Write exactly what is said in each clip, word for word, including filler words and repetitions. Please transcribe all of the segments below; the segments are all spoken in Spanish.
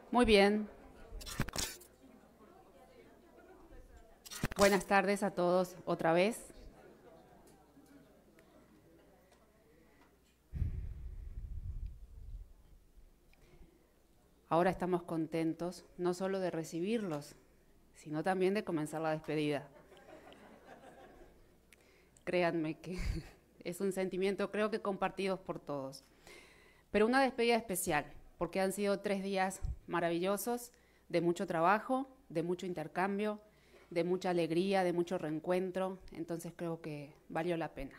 Muy bien. Buenas tardes a todos otra vez. Ahora estamos contentos no solo de recibirlos, sino también de comenzar la despedida. Créanme que es un sentimiento creo que compartido por todos. Pero una despedida especial, porque han sido tres días maravillosos, de mucho trabajo, de mucho intercambio, de mucha alegría, de mucho reencuentro, entonces creo que valió la pena.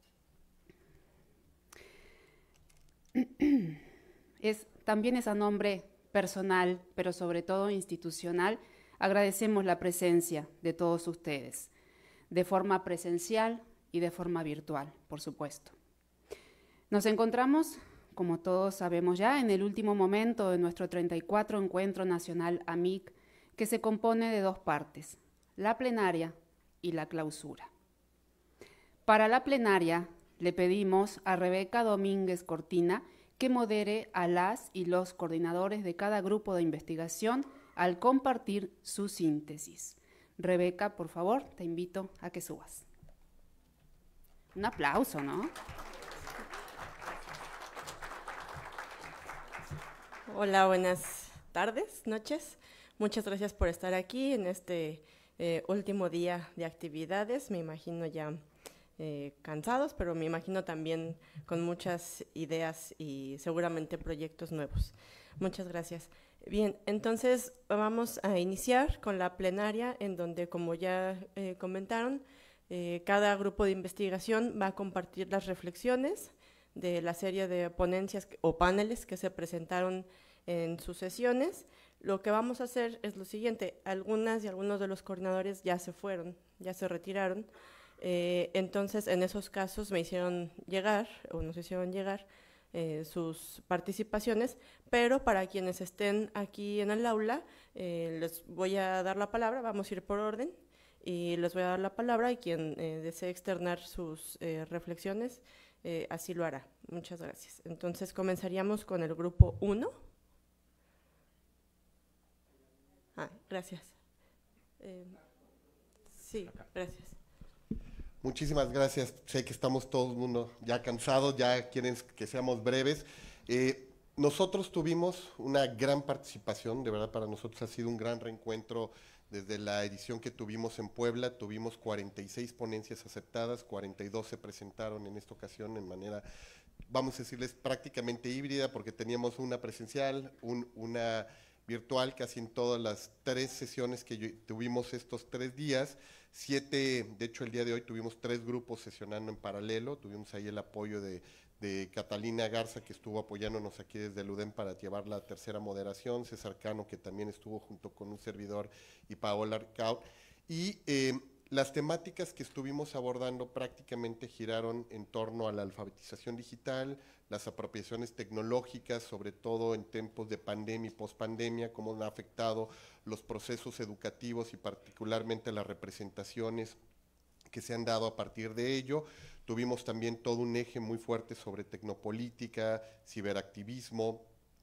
Es, también es a nombre personal, pero sobre todo institucional, agradecemos la presencia de todos ustedes, de forma presencial y de forma virtual, por supuesto. Nos encontramos, como todos sabemos ya, en el último momento de nuestro treinta y cuatro Encuentro Nacional A M I C, que se compone de dos partes, la plenaria y la clausura. Para la plenaria le pedimos a Rebeca Domínguez Cortina que modere a las y los coordinadores de cada grupo de investigación al compartir su síntesis. Rebeca, por favor, te invito a que subas. Un aplauso, ¿no? Hola, buenas tardes, noches. Muchas gracias por estar aquí en este eh, último día de actividades. Me imagino ya eh, cansados, pero me imagino también con muchas ideas y seguramente proyectos nuevos. Muchas gracias. Bien, entonces vamos a iniciar con la plenaria, en donde, como ya eh, comentaron, eh, cada grupo de investigación va a compartir las reflexiones de la serie de ponencias o paneles que se presentaron en sus sesiones. Lo que vamos a hacer es lo siguiente: algunas y algunos de los coordinadores ya se fueron, ya se retiraron, eh, entonces en esos casos me hicieron llegar, o nos hicieron llegar eh, sus participaciones, pero para quienes estén aquí en el aula, eh, les voy a dar la palabra, vamos a ir por orden, y les voy a dar la palabra, y quien eh, desee externar sus eh, reflexiones, eh, así lo hará. Muchas gracias. Entonces comenzaríamos con el grupo uno. Ah, gracias. Eh, sí, gracias. Muchísimas gracias. Sé que estamos todo el mundo ya cansados, ya quieren que seamos breves. Eh, nosotros tuvimos una gran participación, de verdad para nosotros ha sido un gran reencuentro desde la edición que tuvimos en Puebla. Tuvimos cuarenta y seis ponencias aceptadas, cuarenta y dos se presentaron en esta ocasión en manera, vamos a decirles, prácticamente híbrida, porque teníamos una presencial, un, una virtual, casi en todas las tres sesiones que yo, tuvimos estos tres días. Siete, de hecho el día de hoy tuvimos tres grupos sesionando en paralelo, tuvimos ahí el apoyo de, de Catalina Garza, que estuvo apoyándonos aquí desde el U D E M para llevar la tercera moderación, César Cano, que también estuvo junto con un servidor, y Paola Arcaut. Y eh, las temáticas que estuvimos abordando prácticamente giraron en torno a la alfabetización digital, las apropiaciones tecnológicas, sobre todo en tiempos de pandemia y pospandemia, cómo han afectado los procesos educativos y particularmente las representaciones que se han dado a partir de ello. Tuvimos también todo un eje muy fuerte sobre tecnopolítica, ciberactivismo,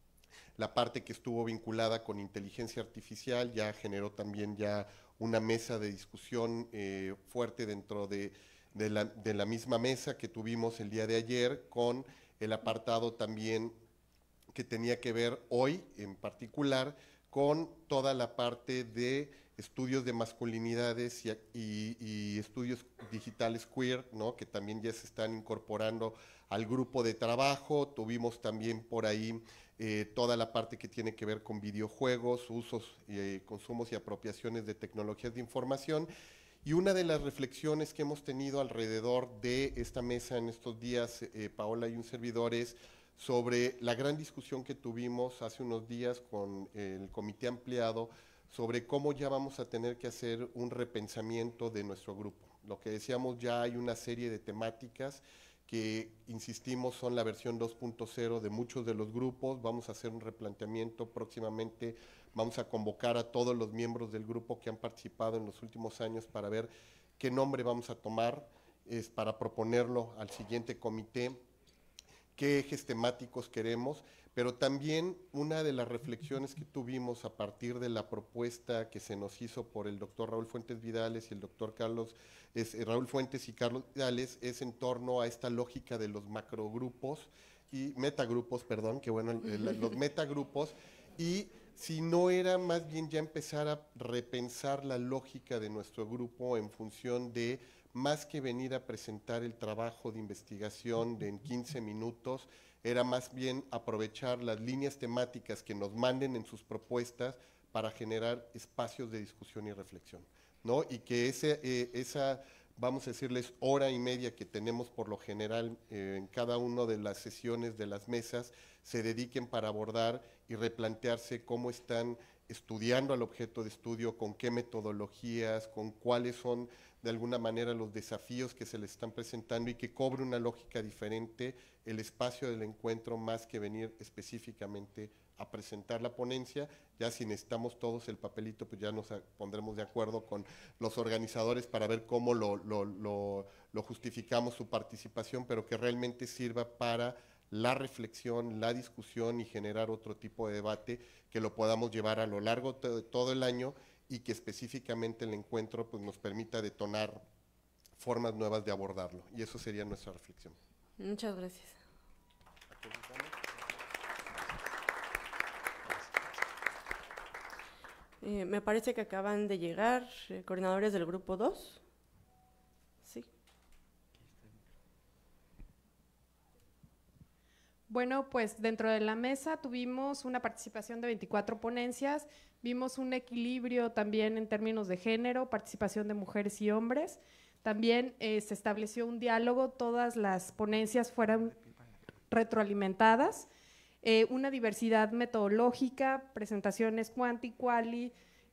la parte que estuvo vinculada con inteligencia artificial ya generó también ya una mesa de discusión eh, fuerte dentro de, de, la, de la misma mesa que tuvimos el día de ayer, con el apartado también que tenía que ver hoy en particular con toda la parte de estudios de masculinidades y, y, y estudios digitales queer, ¿no? Que también ya se están incorporando al grupo de trabajo. Tuvimos también por ahí eh, toda la parte que tiene que ver con videojuegos, usos, eh, consumos y apropiaciones de tecnologías de información. Y una de las reflexiones que hemos tenido alrededor de esta mesa en estos días, eh, Paola y un servidor, es sobre la gran discusión que tuvimos hace unos días con el comité ampliado sobre cómo ya vamos a tener que hacer un repensamiento de nuestro grupo. Lo que decíamos, ya hay una serie de temáticas que, insistimos, son la versión dos punto cero de muchos de los grupos. Vamos a hacer un replanteamiento próximamente, vamos a convocar a todos los miembros del grupo que han participado en los últimos años para ver qué nombre vamos a tomar, es para proponerlo al siguiente comité, qué ejes temáticos queremos, pero también una de las reflexiones que tuvimos a partir de la propuesta que se nos hizo por el doctor Raúl Fuentes Vidales y el doctor Carlos, es, eh, Raúl Fuentes y Carlos Vidales, es en torno a esta lógica de los macrogrupos y metagrupos, perdón, que bueno, el, los metagrupos, y si no era más bien ya empezar a repensar la lógica de nuestro grupo en función de, más que venir a presentar el trabajo de investigación de en quince minutos, era más bien aprovechar las líneas temáticas que nos manden en sus propuestas para generar espacios de discusión y reflexión, ¿no? Y que ese, eh, esa, vamos a decirles, hora y media que tenemos por lo general eh, en cada una de las sesiones de las mesas, se dediquen para abordar y replantearse cómo están estudiando al objeto de estudio, con qué metodologías, con cuáles son de alguna manera los desafíos que se les están presentando y que cobre una lógica diferente el espacio del encuentro, más que venir específicamente a presentar la ponencia. Ya si necesitamos todos el papelito, pues ya nos pondremos de acuerdo con los organizadores para ver cómo lo, lo, lo, lo justificamos su participación, pero que realmente sirva para la reflexión, la discusión y generar otro tipo de debate que lo podamos llevar a lo largo de todo el año y que específicamente el encuentro pues, nos permita detonar formas nuevas de abordarlo. Y eso sería nuestra reflexión. Muchas gracias. Eh, me parece que acaban de llegar eh, coordinadores del grupo dos. Sí. Bueno, pues dentro de la mesa tuvimos una participación de veinticuatro ponencias, vimos un equilibrio también en términos de género, participación de mujeres y hombres, también eh, se estableció un diálogo, todas las ponencias fueron retroalimentadas, eh, una diversidad metodológica, presentaciones quanti-quali,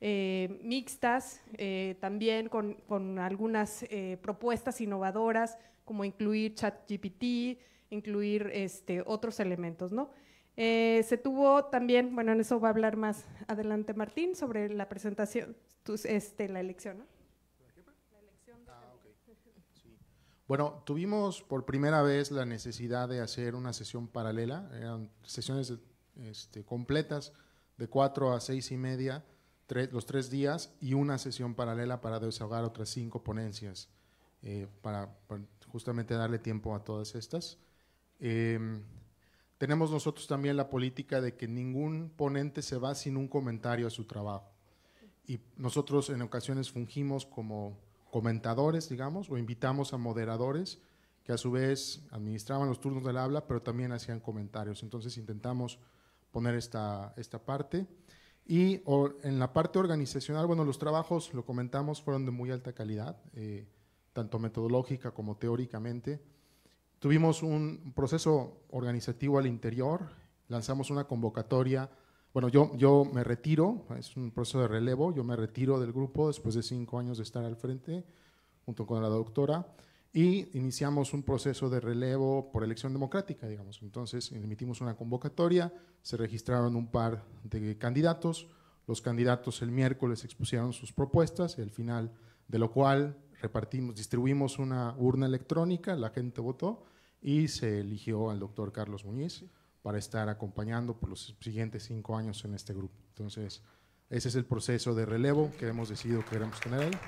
eh, mixtas, eh, también con, con algunas eh, propuestas innovadoras como incluir ChatGPT, incluir este, otros elementos, ¿no? Eh, se tuvo también, bueno, en eso va a hablar más adelante Martín, sobre la presentación, tus, este, la elección, ¿no? La elección de ah, okay. Sí. Bueno, tuvimos por primera vez la necesidad de hacer una sesión paralela, eran sesiones este, completas de cuatro a seis y media, tres, los tres días, y una sesión paralela para desahogar otras cinco ponencias, eh, para, para justamente darle tiempo a todas estas. Eh, tenemos nosotros también la política de que ningún ponente se va sin un comentario a su trabajo, y nosotros en ocasiones fungimos como comentadores, digamos, o invitamos a moderadores que a su vez administraban los turnos del habla, pero también hacían comentarios. Entonces intentamos poner esta, esta parte. Y o, en la parte organizacional, bueno, los trabajos, lo comentamos, fueron de muy alta calidad, eh, tanto metodológica como teóricamente. Tuvimos un proceso organizativo al interior, lanzamos una convocatoria. Bueno, yo, yo me retiro, es un proceso de relevo, yo me retiro del grupo después de cinco años de estar al frente, junto con la doctora, y iniciamos un proceso de relevo por elección democrática, digamos. Entonces, emitimos una convocatoria, se registraron un par de candidatos, los candidatos el miércoles expusieron sus propuestas, y al final de lo cual repartimos, distribuimos una urna electrónica, la gente votó, y se eligió al doctor Carlos Muñiz para estar acompañando por los siguientes cinco años en este grupo. Entonces, ese es el proceso de relevo que hemos decidido que queremos tener ahí.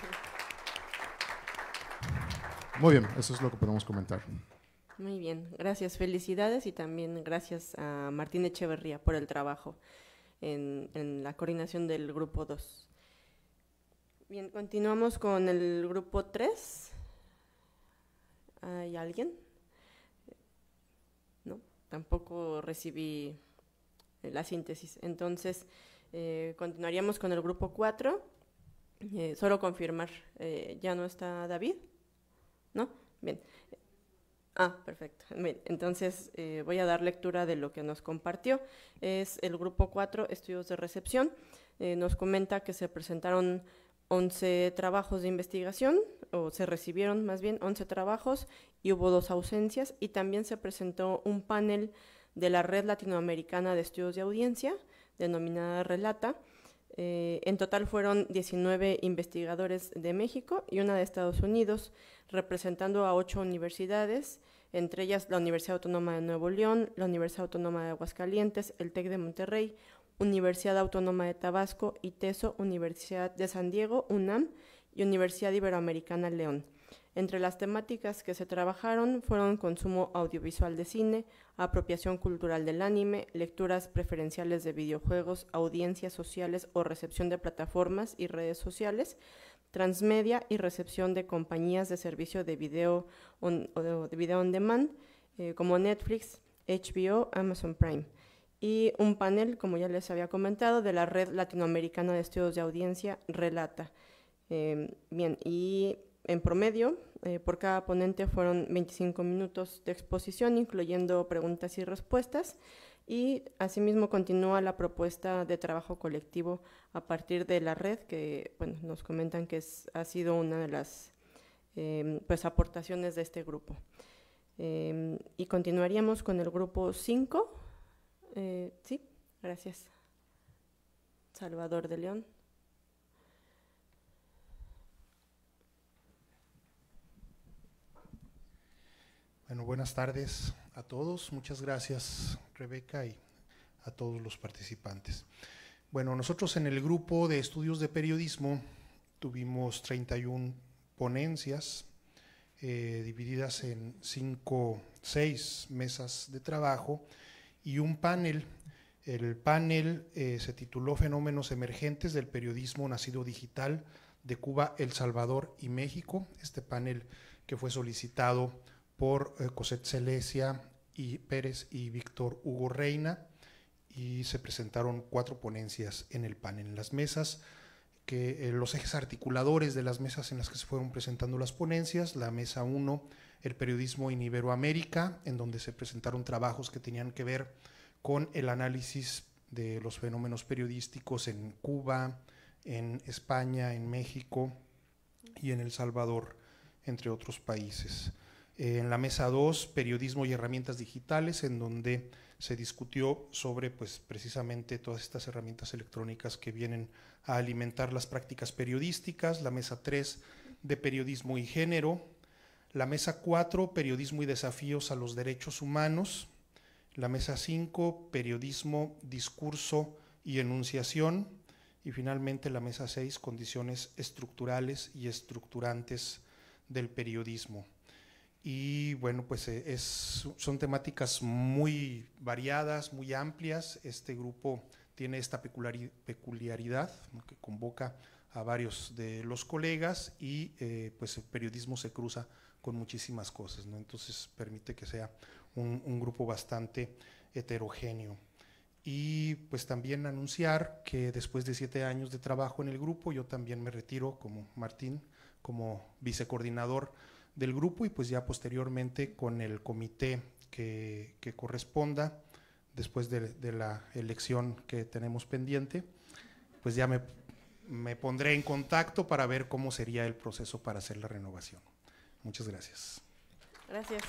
Muy bien, eso es lo que podemos comentar. Muy bien, gracias, felicidades y también gracias a Martín Echeverría por el trabajo en, en la coordinación del grupo dos. Bien, continuamos con el grupo tres. ¿Hay alguien? No, tampoco recibí la síntesis. Entonces, eh, continuaríamos con el grupo cuatro. Eh, solo confirmar, eh, ¿ya no está David? ¿No? Bien. Ah, perfecto. Bien, entonces, eh, voy a dar lectura de lo que nos compartió. Es el grupo cuatro, estudios de recepción. Eh, nos comenta que se presentaron once trabajos de investigación, o se recibieron más bien once trabajos, y hubo dos ausencias, y también se presentó un panel de la Red Latinoamericana de Estudios de Audiencia, denominada Relata. Eh, en total fueron diecinueve investigadores de México y una de Estados Unidos, representando a ocho universidades, entre ellas la Universidad Autónoma de Nuevo León, la Universidad Autónoma de Aguascalientes, el TEC de Monterrey, Universidad Autónoma de Tabasco, ITESO, Universidad de San Diego, UNAM y Universidad Iberoamericana León. Entre las temáticas que se trabajaron fueron consumo audiovisual de cine, apropiación cultural del anime, lecturas preferenciales de videojuegos, audiencias sociales o recepción de plataformas y redes sociales, transmedia y recepción de compañías de servicio de video on, o de video on demand, eh, como Netflix, H B O, Amazon Prime. Y un panel, como ya les había comentado, de la Red Latinoamericana de Estudios de Audiencia, RELATA. Eh, bien, y en promedio, eh, por cada ponente fueron veinticinco minutos de exposición, incluyendo preguntas y respuestas, y asimismo continúa la propuesta de trabajo colectivo a partir de la red, que bueno, nos comentan que es, ha sido una de las eh, pues, aportaciones de este grupo. Eh, y continuaríamos con el grupo cinco. Eh, sí, gracias. Salvador de León. Bueno, buenas tardes a todos. Muchas gracias, Rebeca, y a todos los participantes. Bueno, nosotros en el grupo de estudios de periodismo tuvimos treinta y una ponencias eh, divididas en cinco, seis mesas de trabajo y un panel. El panel eh, se tituló Fenómenos emergentes del periodismo nacido digital de Cuba, El Salvador y México. Este panel que fue solicitado por eh, Cosette Celesia y Pérez y Víctor Hugo Reina, y se presentaron cuatro ponencias en el panel. En las mesas, que eh, los ejes articuladores de las mesas en las que se fueron presentando las ponencias: la mesa uno, el periodismo en Iberoamérica, en donde se presentaron trabajos que tenían que ver con el análisis de los fenómenos periodísticos en Cuba, en España, en México y en El Salvador, entre otros países. En la mesa dos, periodismo y herramientas digitales, en donde se discutió sobre pues, precisamente todas estas herramientas electrónicas que vienen a alimentar las prácticas periodísticas. La mesa tres, de periodismo y género. La mesa cuatro, periodismo y desafíos a los derechos humanos. La mesa cinco, periodismo, discurso y enunciación. Y finalmente la mesa seis, condiciones estructurales y estructurantes del periodismo. Y bueno, pues es, son temáticas muy variadas, muy amplias. Este grupo tiene esta peculiaridad, ¿no?, que convoca a varios de los colegas y eh, pues el periodismo se cruza con muchísimas cosas, ¿no? Entonces permite que sea un, un grupo bastante heterogéneo. Y pues también anunciar que después de siete años de trabajo en el grupo, yo también me retiro como Martín, como vicecoordinador del grupo, y pues ya posteriormente con el comité que, que corresponda, después de, de la elección que tenemos pendiente, pues ya me, me pondré en contacto para ver cómo sería el proceso para hacer la renovación. Muchas gracias. Gracias.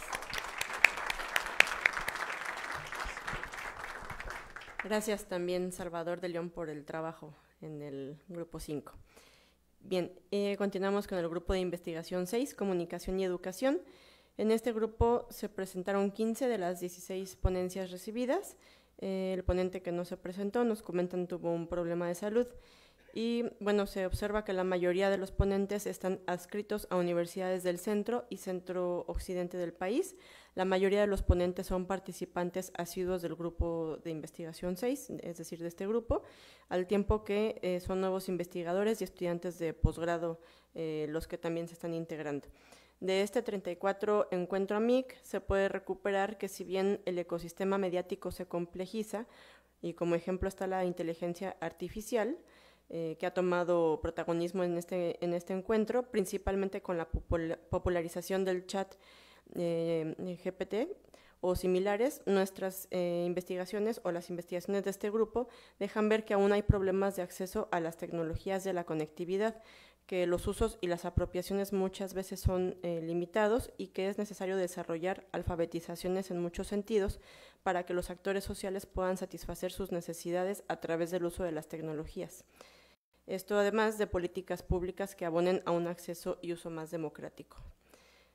Gracias también, Salvador de León, por el trabajo en el grupo cinco. Bien, eh, continuamos con el grupo de investigación seis, comunicación y educación. En este grupo se presentaron quince de las dieciséis ponencias recibidas. Eh, el ponente que no se presentó, nos comentan, tuvo un problema de salud. Y bueno, se observa que la mayoría de los ponentes están adscritos a universidades del centro y centro occidente del país. La mayoría de los ponentes son participantes asiduos del grupo de investigación seis, es decir, de este grupo, al tiempo que eh, son nuevos investigadores y estudiantes de posgrado eh, los que también se están integrando. De este treinta y cuatro encuentro A M I C se puede recuperar que, si bien el ecosistema mediático se complejiza, y como ejemplo está la inteligencia artificial, Eh, que ha tomado protagonismo en este, en este encuentro, principalmente con la popul popularización del chat eh, G P T o similares. Nuestras eh, investigaciones o las investigaciones de este grupo dejan ver que aún hay problemas de acceso a las tecnologías de la conectividad, que los usos y las apropiaciones muchas veces son eh, limitados y que es necesario desarrollar alfabetizaciones en muchos sentidos para que los actores sociales puedan satisfacer sus necesidades a través del uso de las tecnologías. Esto además de políticas públicas que abonen a un acceso y uso más democrático.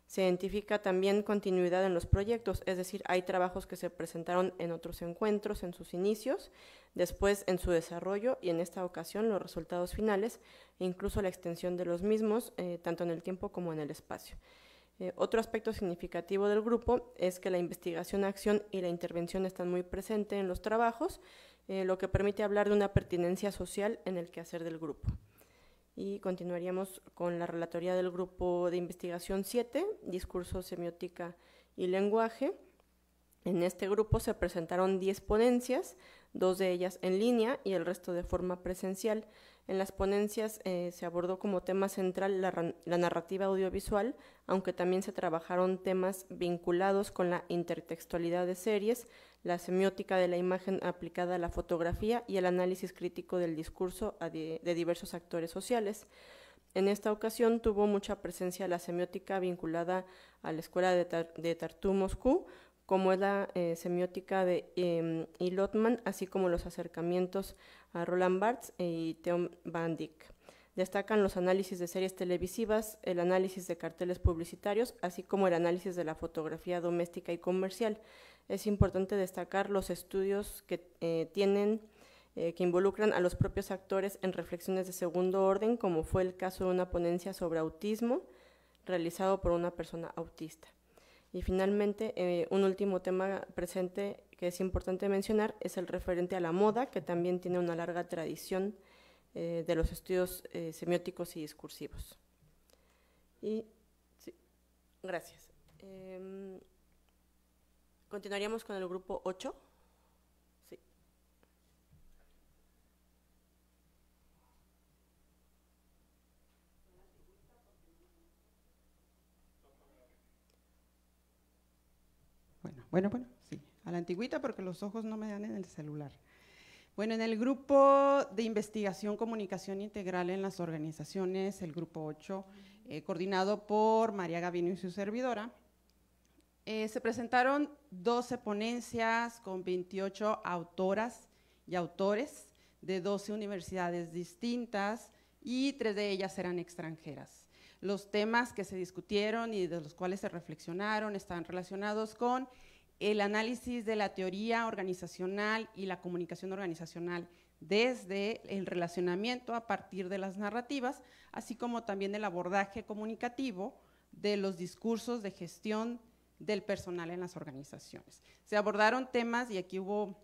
Se identifica también continuidad en los proyectos, es decir, hay trabajos que se presentaron en otros encuentros, en sus inicios, después en su desarrollo y en esta ocasión los resultados finales e incluso la extensión de los mismos, eh, tanto en el tiempo como en el espacio. Eh, otro aspecto significativo del grupo es que la investigación, acción y la intervención están muy presentes en los trabajos, eh, lo que permite hablar de una pertinencia social en el quehacer del grupo. Y continuaríamos con la relatoría del grupo de investigación siete, discurso, semiótica y lenguaje. En este grupo se presentaron diez ponencias, dos de ellas en línea y el resto de forma presencial. En las ponencias eh, se abordó como tema central la, la narrativa audiovisual, aunque también se trabajaron temas vinculados con la intertextualidad de series, la semiótica de la imagen aplicada a la fotografía y el análisis crítico del discurso de, de diversos actores sociales. En esta ocasión tuvo mucha presencia la semiótica vinculada a la escuela de, Tar de Tartu Moscú, como es la eh, semiótica de eh, Ilotman, así como los acercamientos a Roland Barthes y Theo van Dyck. Destacan los análisis de series televisivas, el análisis de carteles publicitarios, así como el análisis de la fotografía doméstica y comercial. Es importante destacar los estudios que eh, tienen, eh, que involucran a los propios actores en reflexiones de segundo orden, como fue el caso de una ponencia sobre autismo realizado por una persona autista. Y finalmente, eh, un último tema presente que es importante mencionar es el referente a la moda, que también tiene una larga tradición eh, de los estudios eh, semióticos y discursivos. Y, sí, gracias. Eh, continuaríamos con el grupo ocho. Sí. Bueno, bueno, bueno, sí, a la antigüita porque los ojos no me dan en el celular. Bueno, en el grupo de investigación, comunicación integral en las organizaciones, el grupo ocho, eh, coordinado por María Gavino y su servidora, eh, se presentaron doce ponencias con veintiocho autoras y autores de doce universidades distintas y tres de ellas eran extranjeras. Los temas que se discutieron y de los cuales se reflexionaron están relacionados con el análisis de la teoría organizacional y la comunicación organizacional desde el relacionamiento a partir de las narrativas, así como también el abordaje comunicativo de los discursos de gestión del personal en las organizaciones. Se abordaron temas y aquí hubo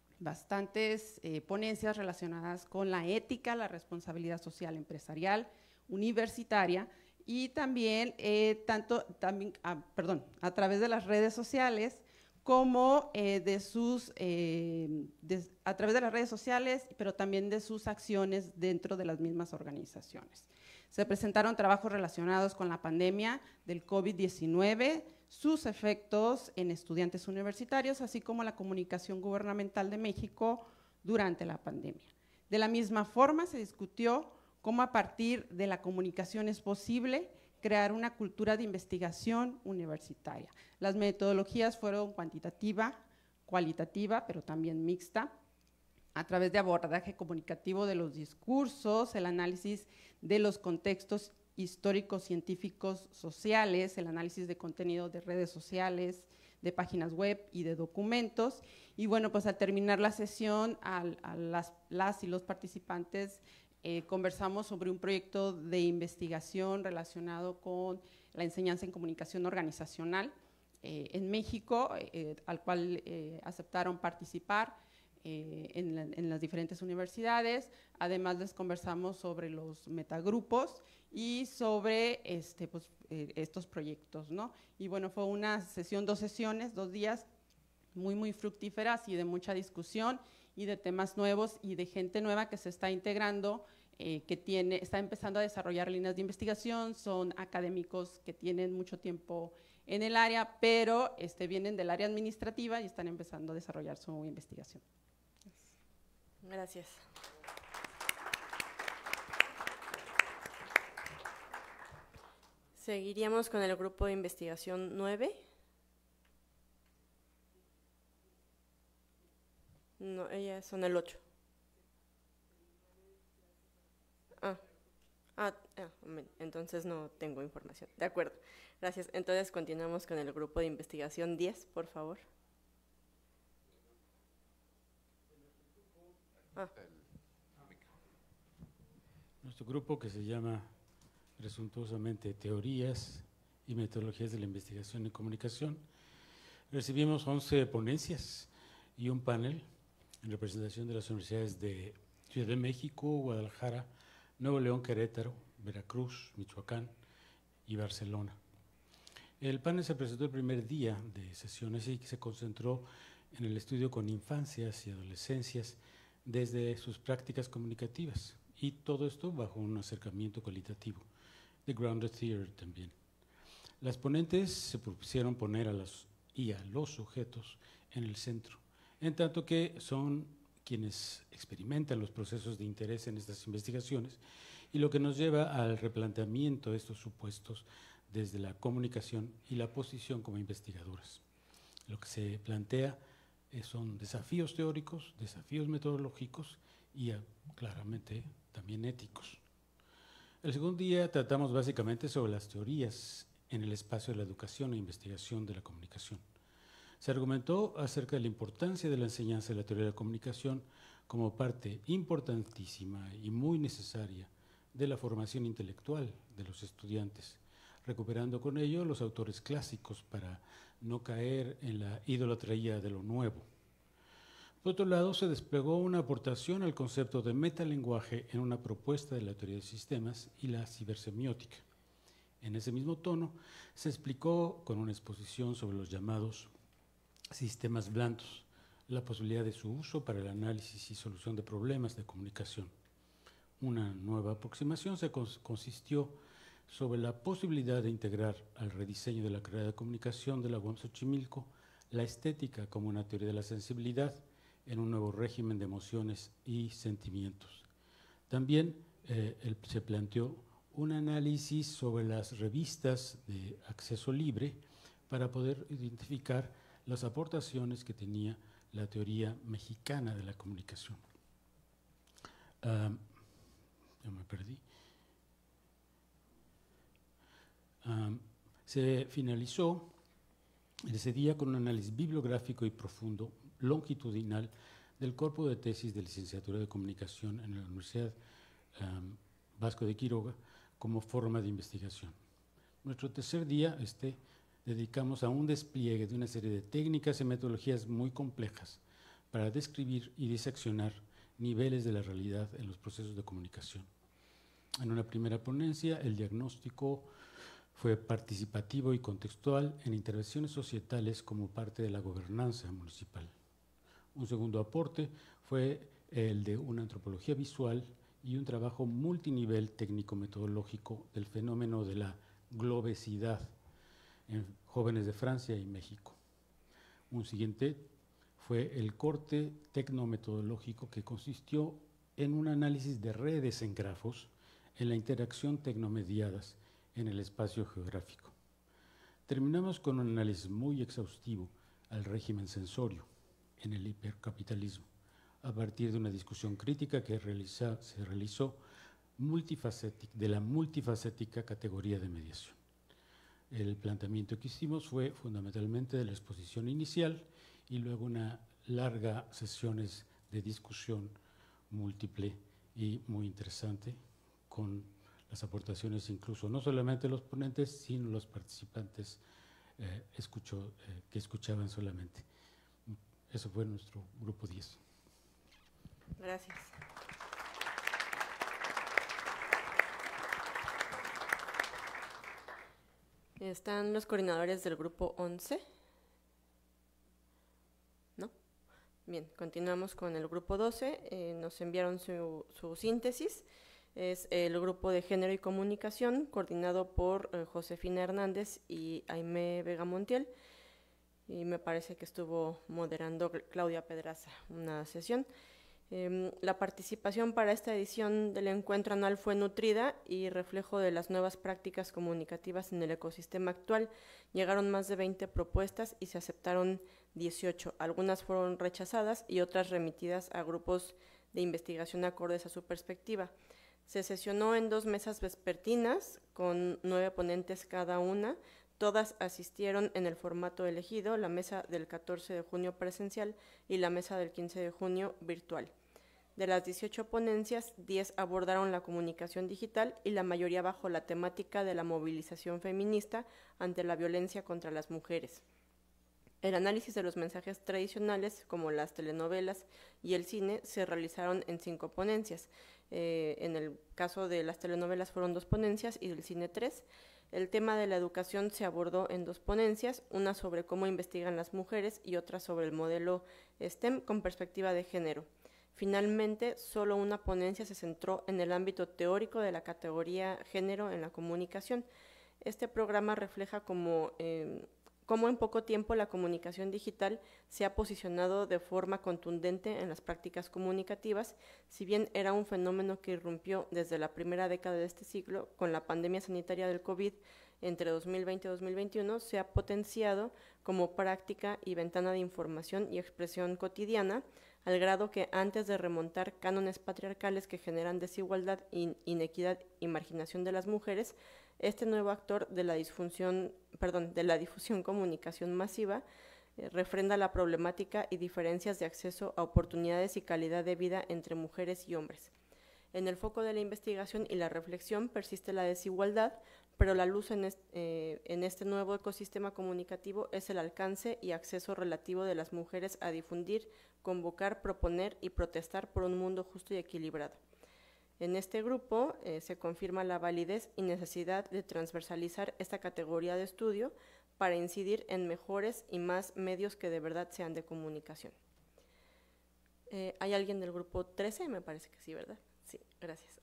bastantes eh, ponencias relacionadas con la ética, la responsabilidad social empresarial, universitaria y también, eh, tanto, también ah, perdón, a través de las redes sociales como eh, de sus, eh, de, a través de las redes sociales, pero también de sus acciones dentro de las mismas organizaciones. Se presentaron trabajos relacionados con la pandemia del COVID diecinueve, sus efectos en estudiantes universitarios, así como la comunicación gubernamental de México durante la pandemia. De la misma forma, se discutió cómo a partir de la comunicación es posible crear una cultura de investigación universitaria. Las metodologías fueron cuantitativa, cualitativa, pero también mixta, a través de abordaje comunicativo de los discursos, el análisis de los contextos históricos, científicos, sociales, el análisis de contenido de redes sociales, de páginas web y de documentos. Y bueno, pues al terminar la sesión, a, a las, las y los participantes eh, conversamos sobre un proyecto de investigación relacionado con la enseñanza en comunicación organizacional eh, en México, eh, al cual eh, aceptaron participar eh, en, la, en las diferentes universidades. Además les conversamos sobre los metagrupos y sobre este, pues, eh, estos proyectos, ¿no? Y bueno, fue una sesión, dos sesiones, dos días muy, muy fructíferas y de mucha discusión y de temas nuevos y de gente nueva que se está integrando, eh, que tiene, está empezando a desarrollar líneas de investigación, son académicos que tienen mucho tiempo en el área, pero este, vienen del área administrativa y están empezando a desarrollar su investigación. Gracias. Seguiríamos con el grupo de investigación nueve. No, ellas son el ocho. Ah, Ah, ah, entonces no tengo información. De acuerdo, gracias. Entonces continuamos con el grupo de investigación diez, por favor. Ah. Nuestro grupo, que se llama presuntuosamente Teorías y Metodologías de la Investigación en Comunicación, recibimos once ponencias y un panel en representación de las universidades de Ciudad de México, Guadalajara, Nuevo León, Querétaro, Veracruz, Michoacán y Barcelona. El panel se presentó el primer día de sesiones y se concentró en el estudio con infancias y adolescencias desde sus prácticas comunicativas, y todo esto bajo un acercamiento cualitativo, de Grounded Theory también. Las ponentes se propusieron poner a las y a los sujetos en el centro, en tanto que son quienes experimentan los procesos de interés en estas investigaciones, y lo que nos lleva al replanteamiento de estos supuestos desde la comunicación y la posición como investigadoras. Lo que se plantea eh, son desafíos teóricos, desafíos metodológicos y uh, claramente también éticos. El segundo día tratamos básicamente sobre las teorías en el espacio de la educación e investigación de la comunicación. Se argumentó acerca de la importancia de la enseñanza de la teoría de la comunicación como parte importantísima y muy necesaria de la formación intelectual de los estudiantes, recuperando con ello los autores clásicos para no caer en la idolatría de lo nuevo. Por otro lado, se desplegó una aportación al concepto de metalenguaje en una propuesta de la teoría de sistemas y la cibersemiótica. En ese mismo tono, se explicó con una exposición sobre los llamados sistemas blandos, la posibilidad de su uso para el análisis y solución de problemas de comunicación. Una nueva aproximación se cons consistió sobre la posibilidad de integrar al rediseño de la carrera de comunicación de la U A M Xochimilco la estética como una teoría de la sensibilidad en un nuevo régimen de emociones y sentimientos. También eh, el, se planteó un análisis sobre las revistas de acceso libre para poder identificar las aportaciones que tenía la teoría mexicana de la comunicación. Um, ya me perdí. Um, se finalizó ese día con un análisis bibliográfico y profundo, longitudinal, del corpus de tesis de licenciatura de comunicación en la Universidad um, Vasco de Quiroga como forma de investigación. Nuestro tercer día este, dedicamos a un despliegue de una serie de técnicas y metodologías muy complejas para describir y diseccionar niveles de la realidad en los procesos de comunicación. En una primera ponencia, el diagnóstico fue participativo y contextual en intervenciones societales como parte de la gobernanza municipal. Un segundo aporte fue el de una antropología visual y un trabajo multinivel técnico-metodológico del fenómeno de la globesidad en jóvenes de Francia y México. Un siguiente fue el corte tecnometodológico, que consistió en un análisis de redes en grafos en la interacción tecnomediadas en el espacio geográfico. Terminamos con un análisis muy exhaustivo al régimen sensorio en el hipercapitalismo, a partir de una discusión crítica que realiza, se realizó de la multifacética categoría de mediación. El planteamiento que hicimos fue fundamentalmente de la exposición inicial y luego una larga sesiones de discusión múltiple y muy interesante, con las aportaciones incluso no solamente los ponentes, sino los participantes eh, escuchó, eh, que escuchaban solamente. Eso fue nuestro grupo diez. Gracias. ¿Están los coordinadores del grupo once? ¿No? Bien, continuamos con el grupo doce. Eh, nos enviaron su, su síntesis. Es el grupo de Género y Comunicación, coordinado por eh, Josefina Hernández y Aimé Vega Montiel. Y me parece que estuvo moderando Claudia Pedraza una sesión. Eh, la participación para esta edición del encuentro anual fue nutrida y reflejo de las nuevas prácticas comunicativas en el ecosistema actual. Llegaron más de veinte propuestas y se aceptaron dieciocho. Algunas fueron rechazadas y otras remitidas a grupos de investigación acordes a su perspectiva. Se sesionó en dos mesas vespertinas con nueve ponentes cada una. Todas asistieron en el formato elegido, la mesa del catorce de junio presencial y la mesa del quince de junio virtual. De las dieciocho ponencias, diez abordaron la comunicación digital y la mayoría bajo la temática de la movilización feminista ante la violencia contra las mujeres. El análisis de los mensajes tradicionales, como las telenovelas y el cine, se realizaron en cinco ponencias. Eh, en el caso de las telenovelas fueron dos ponencias y del cine tres. El tema de la educación se abordó en dos ponencias, una sobre cómo investigan las mujeres y otra sobre el modelo STEM con perspectiva de género. Finalmente, solo una ponencia se centró en el ámbito teórico de la categoría género en la comunicación. Este programa refleja como... Eh, cómo en poco tiempo la comunicación digital se ha posicionado de forma contundente en las prácticas comunicativas, si bien era un fenómeno que irrumpió desde la primera década de este siglo, con la pandemia sanitaria del COVID entre dos mil veinte y dos mil veintiuno, se ha potenciado como práctica y ventana de información y expresión cotidiana, al grado que antes de remontar cánones patriarcales que generan desigualdad, in- inequidad y marginación de las mujeres, este nuevo actor de la disfunción, perdón, de la difusión comunicación masiva eh, refrenda la problemática y diferencias de acceso a oportunidades y calidad de vida entre mujeres y hombres. En el foco de la investigación y la reflexión persiste la desigualdad, pero la luz en este, eh, en este nuevo ecosistema comunicativo es el alcance y acceso relativo de las mujeres a difundir, convocar, proponer y protestar por un mundo justo y equilibrado. En este grupo eh, se confirma la validez y necesidad de transversalizar esta categoría de estudio para incidir en mejores y más medios que de verdad sean de comunicación. Eh, ¿Hay alguien del grupo trece? Me parece que sí, ¿verdad? Sí, gracias.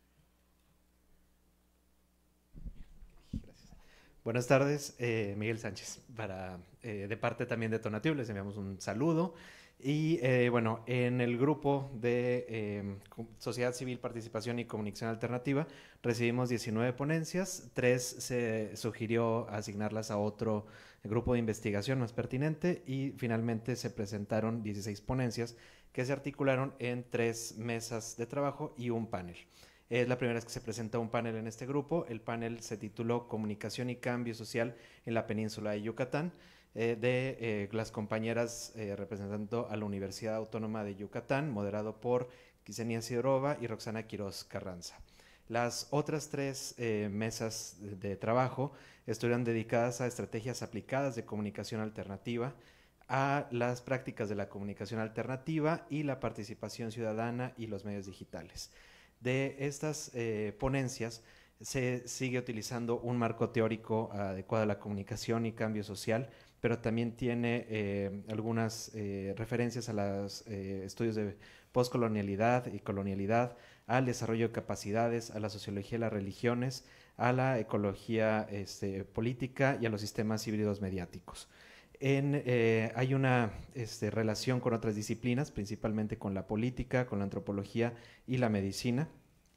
Gracias. Buenas tardes, eh, Miguel Sánchez, para, eh, de parte también de Tonatiuh, les enviamos un saludo. Y eh, bueno, en el grupo de eh, Sociedad Civil, Participación y Comunicación Alternativa recibimos diecinueve ponencias, tres se sugirió asignarlas a otro grupo de investigación más pertinente y finalmente se presentaron dieciséis ponencias que se articularon en tres mesas de trabajo y un panel. Es la primera vez que se presenta un panel en este grupo. El panel se tituló Comunicación y Cambio Social en la Península de Yucatán, Eh, de eh, las compañeras eh, representando a la Universidad Autónoma de Yucatán, moderado por Ksenia Sidorova y Roxana Quiroz Carranza. Las otras tres eh, mesas de, de trabajo estuvieron dedicadas a estrategias aplicadas de comunicación alternativa, a las prácticas de la comunicación alternativa y la participación ciudadana y los medios digitales. De estas eh, ponencias se sigue utilizando un marco teórico adecuado a la comunicación y cambio social, pero también tiene eh, algunas eh, referencias a los eh, estudios de postcolonialidad y colonialidad, al desarrollo de capacidades, a la sociología de las religiones, a la ecología este, política y a los sistemas híbridos mediáticos. En, eh, hay una este, relación con otras disciplinas, principalmente con la política, con la antropología y la medicina.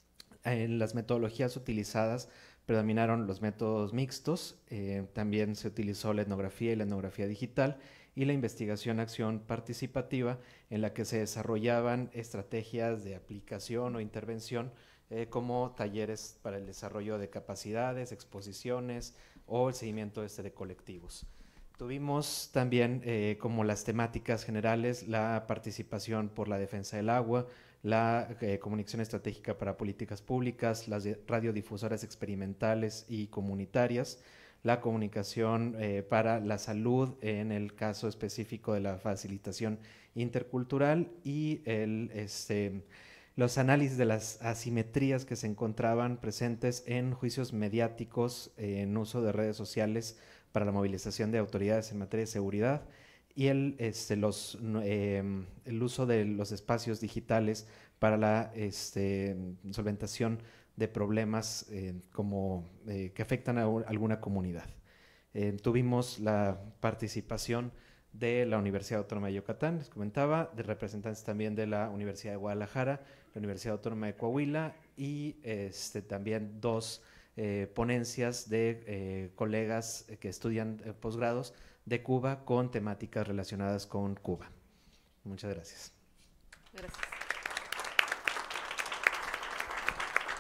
En las metodologías utilizadas predominaron los métodos mixtos, eh, también se utilizó la etnografía y la etnografía digital y la investigación-acción participativa, en la que se desarrollaban estrategias de aplicación o intervención eh, como talleres para el desarrollo de capacidades, exposiciones o el seguimiento este de colectivos. Tuvimos también eh, como las temáticas generales la participación por la defensa del agua, la eh, comunicación estratégica para políticas públicas, las radiodifusoras experimentales y comunitarias, la comunicación eh, para la salud en el caso específico de la facilitación intercultural y el, este, los análisis de las asimetrías que se encontraban presentes en juicios mediáticos eh, en uso de redes sociales para la movilización de autoridades en materia de seguridad y el, este, los, eh, el uso de los espacios digitales para la este, solventación de problemas eh, como, eh, que afectan a alguna comunidad. Eh, tuvimos la participación de la Universidad Autónoma de Yucatán, les comentaba, de representantes también de la Universidad de Guadalajara, la Universidad Autónoma de Coahuila y este, también dos eh, ponencias de eh, colegas que estudian eh, posgrados de Cuba con temáticas relacionadas con Cuba. Muchas gracias. Gracias.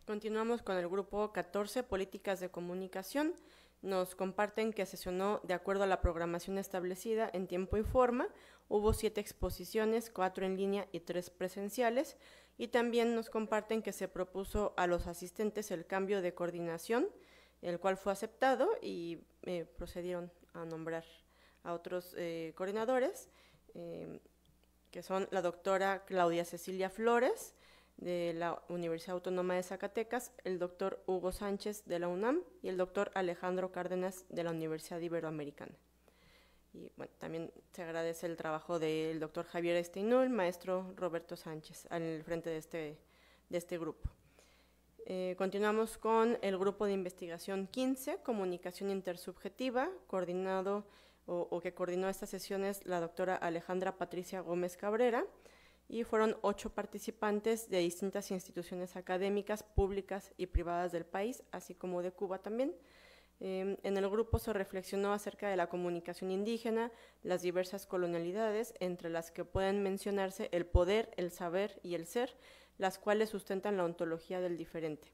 Continuamos con el grupo catorce, Políticas de Comunicación. Nos comparten que sesionó de acuerdo a la programación establecida en tiempo y forma. Hubo siete exposiciones, cuatro en línea y tres presenciales. Y también nos comparten que se propuso a los asistentes el cambio de coordinación, el cual fue aceptado y eh, procedieron a nombrar a otros eh, coordinadores, eh, que son la doctora Claudia Cecilia Flores, de la Universidad Autónoma de Zacatecas, el doctor Hugo Sánchez de la UNAM y el doctor Alejandro Cárdenas de la Universidad Iberoamericana. Y bueno, también se agradece el trabajo del doctor Javier Esteinul, maestro Roberto Sánchez, al frente de este, de este grupo. Eh, continuamos con el grupo de investigación quince, Comunicación Intersubjetiva, coordinado o, o que coordinó estas sesiones la doctora Alejandra Patricia Gómez Cabrera, y fueron ocho participantes de distintas instituciones académicas, públicas y privadas del país, así como de Cuba también. Eh, en el grupo se reflexionó acerca de la comunicación indígena, las diversas colonialidades, entre las que pueden mencionarse el poder, el saber y el ser, las cuales sustentan la ontología del diferente.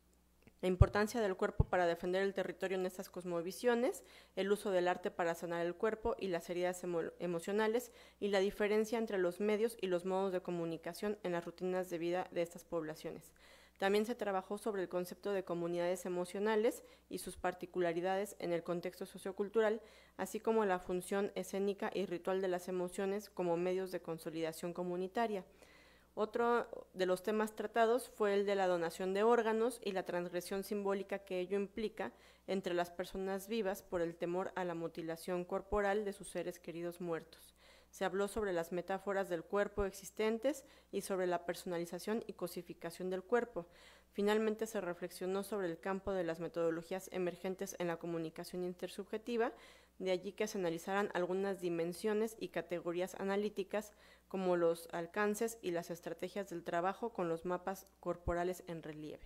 La importancia del cuerpo para defender el territorio en estas cosmovisiones, el uso del arte para sanar el cuerpo y las heridas emo emocionales, y la diferencia entre los medios y los modos de comunicación en las rutinas de vida de estas poblaciones. También se trabajó sobre el concepto de comunidades emocionales y sus particularidades en el contexto sociocultural, así como la función escénica y ritual de las emociones como medios de consolidación comunitaria. Otro de los temas tratados fue el de la donación de órganos y la transgresión simbólica que ello implica entre las personas vivas por el temor a la mutilación corporal de sus seres queridos muertos. Se habló sobre las metáforas del cuerpo existentes y sobre la personalización y cosificación del cuerpo. Finalmente se reflexionó sobre el campo de las metodologías emergentes en la comunicación intersubjetiva, de allí que se analizaran algunas dimensiones y categorías analíticas como los alcances y las estrategias del trabajo con los mapas corporales en relieve.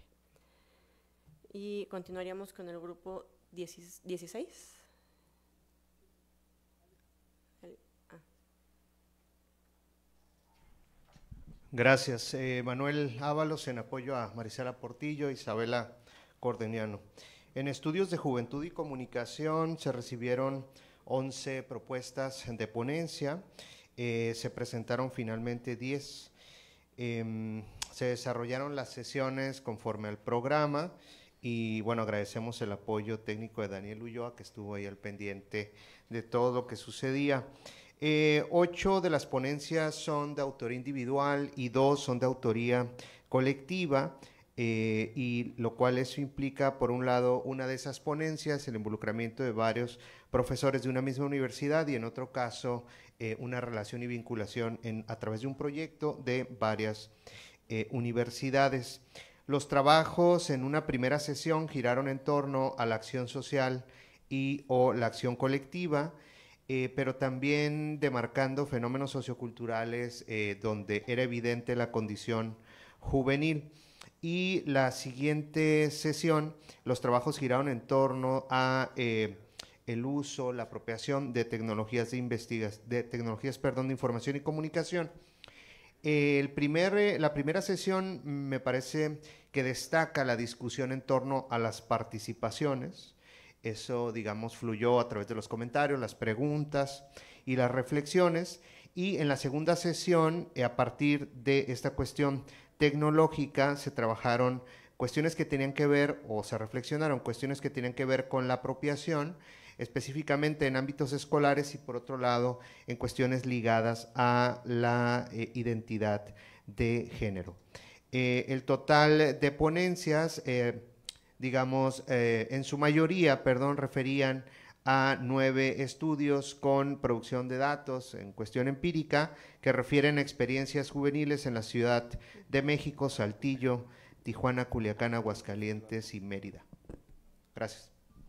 Y continuaríamos con el grupo dieciséis. Gracias. Eh, Manuel Ábalos, en apoyo a Marisela Portillo e Isabela Cordeniano. En estudios de juventud y comunicación se recibieron once propuestas de ponencia, eh, se presentaron finalmente diez. Eh, se desarrollaron las sesiones conforme al programa y bueno, agradecemos el apoyo técnico de Daniel Ulloa, que estuvo ahí al pendiente de todo lo que sucedía. Eh, ocho de las ponencias son de autoría individual y dos son de autoría colectiva, eh, y lo cual eso implica, por un lado, una de esas ponencias, el involucramiento de varios profesores de una misma universidad, y en otro caso, eh, una relación y vinculación en, a través de un proyecto de varias eh, universidades. Los trabajos en una primera sesión giraron en torno a la acción social y o la acción colectiva, Eh, pero también demarcando fenómenos socioculturales eh, donde era evidente la condición juvenil. Y la siguiente sesión, los trabajos giraron en torno a eh, el uso, la apropiación de tecnologías de investigación, de tecnologías, perdón, de información y comunicación. Eh, el primer, eh, la primera sesión me parece que destaca la discusión en torno a las participaciones. Eso, digamos, fluyó a través de los comentarios, las preguntas y las reflexiones. Y en la segunda sesión, eh, a partir de esta cuestión tecnológica, se trabajaron cuestiones que tenían que ver, o se reflexionaron cuestiones que tenían que ver con la apropiación, específicamente en ámbitos escolares y, por otro lado, en cuestiones ligadas a la eh, identidad de género. Eh, el total de ponencias, eh, digamos, eh, en su mayoría, perdón, referían a nueve estudios con producción de datos en cuestión empírica que refieren a experiencias juveniles en la Ciudad de México, Saltillo, Tijuana, Culiacán, Aguascalientes y Mérida. Gracias.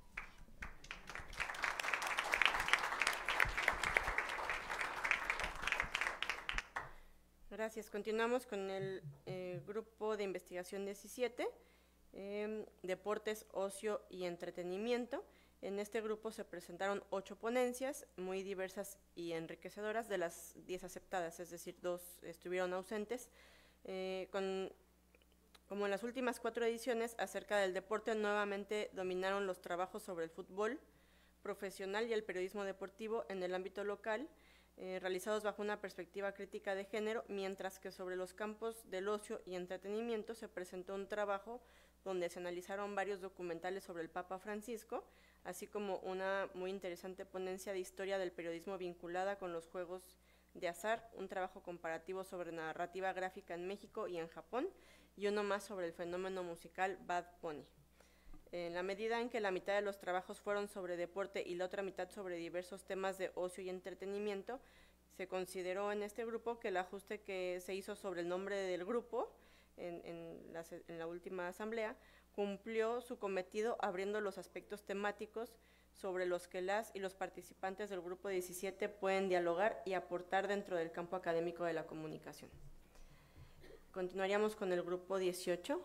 Gracias. Continuamos con el eh, grupo de investigación diecisiete. Eh, deportes, ocio y entretenimiento. En este grupo se presentaron ocho ponencias muy diversas y enriquecedoras, de las diez aceptadas, es decir, dos estuvieron ausentes. Eh, con, Como en las últimas cuatro ediciones, acerca del deporte nuevamente dominaron los trabajos sobre el fútbol profesional y el periodismo deportivo en el ámbito local, eh, realizados bajo una perspectiva crítica de género, mientras que sobre los campos del ocio y entretenimiento se presentó un trabajo donde se analizaron varios documentales sobre el Papa Francisco, así como una muy interesante ponencia de historia del periodismo vinculada con los juegos de azar, un trabajo comparativo sobre narrativa gráfica en México y en Japón, y uno más sobre el fenómeno musical Bad Bunny. En la medida en que la mitad de los trabajos fueron sobre deporte y la otra mitad sobre diversos temas de ocio y entretenimiento, se consideró en este grupo que el ajuste que se hizo sobre el nombre del grupo en, en, la, en la última asamblea cumplió su cometido abriendo los aspectos temáticos sobre los que las y los participantes del grupo diecisiete pueden dialogar y aportar dentro del campo académico de la comunicación. Continuaríamos con el grupo dieciocho.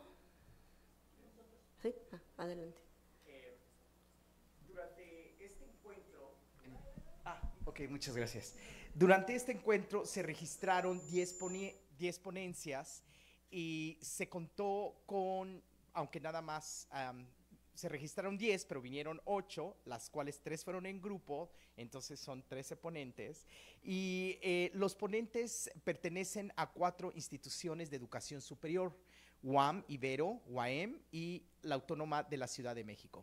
¿Sí? Ah, adelante. Eh, durante este encuentro... Ah, ok, muchas gracias. Durante este encuentro se registraron diez ponencias y se contó con, aunque nada más... Um, se registraron diez, pero vinieron ocho, las cuales tres fueron en grupo, entonces son trece ponentes. Y eh, los ponentes pertenecen a cuatro instituciones de educación superior: U A M, Ibero, U A M y la Autónoma de la Ciudad de México.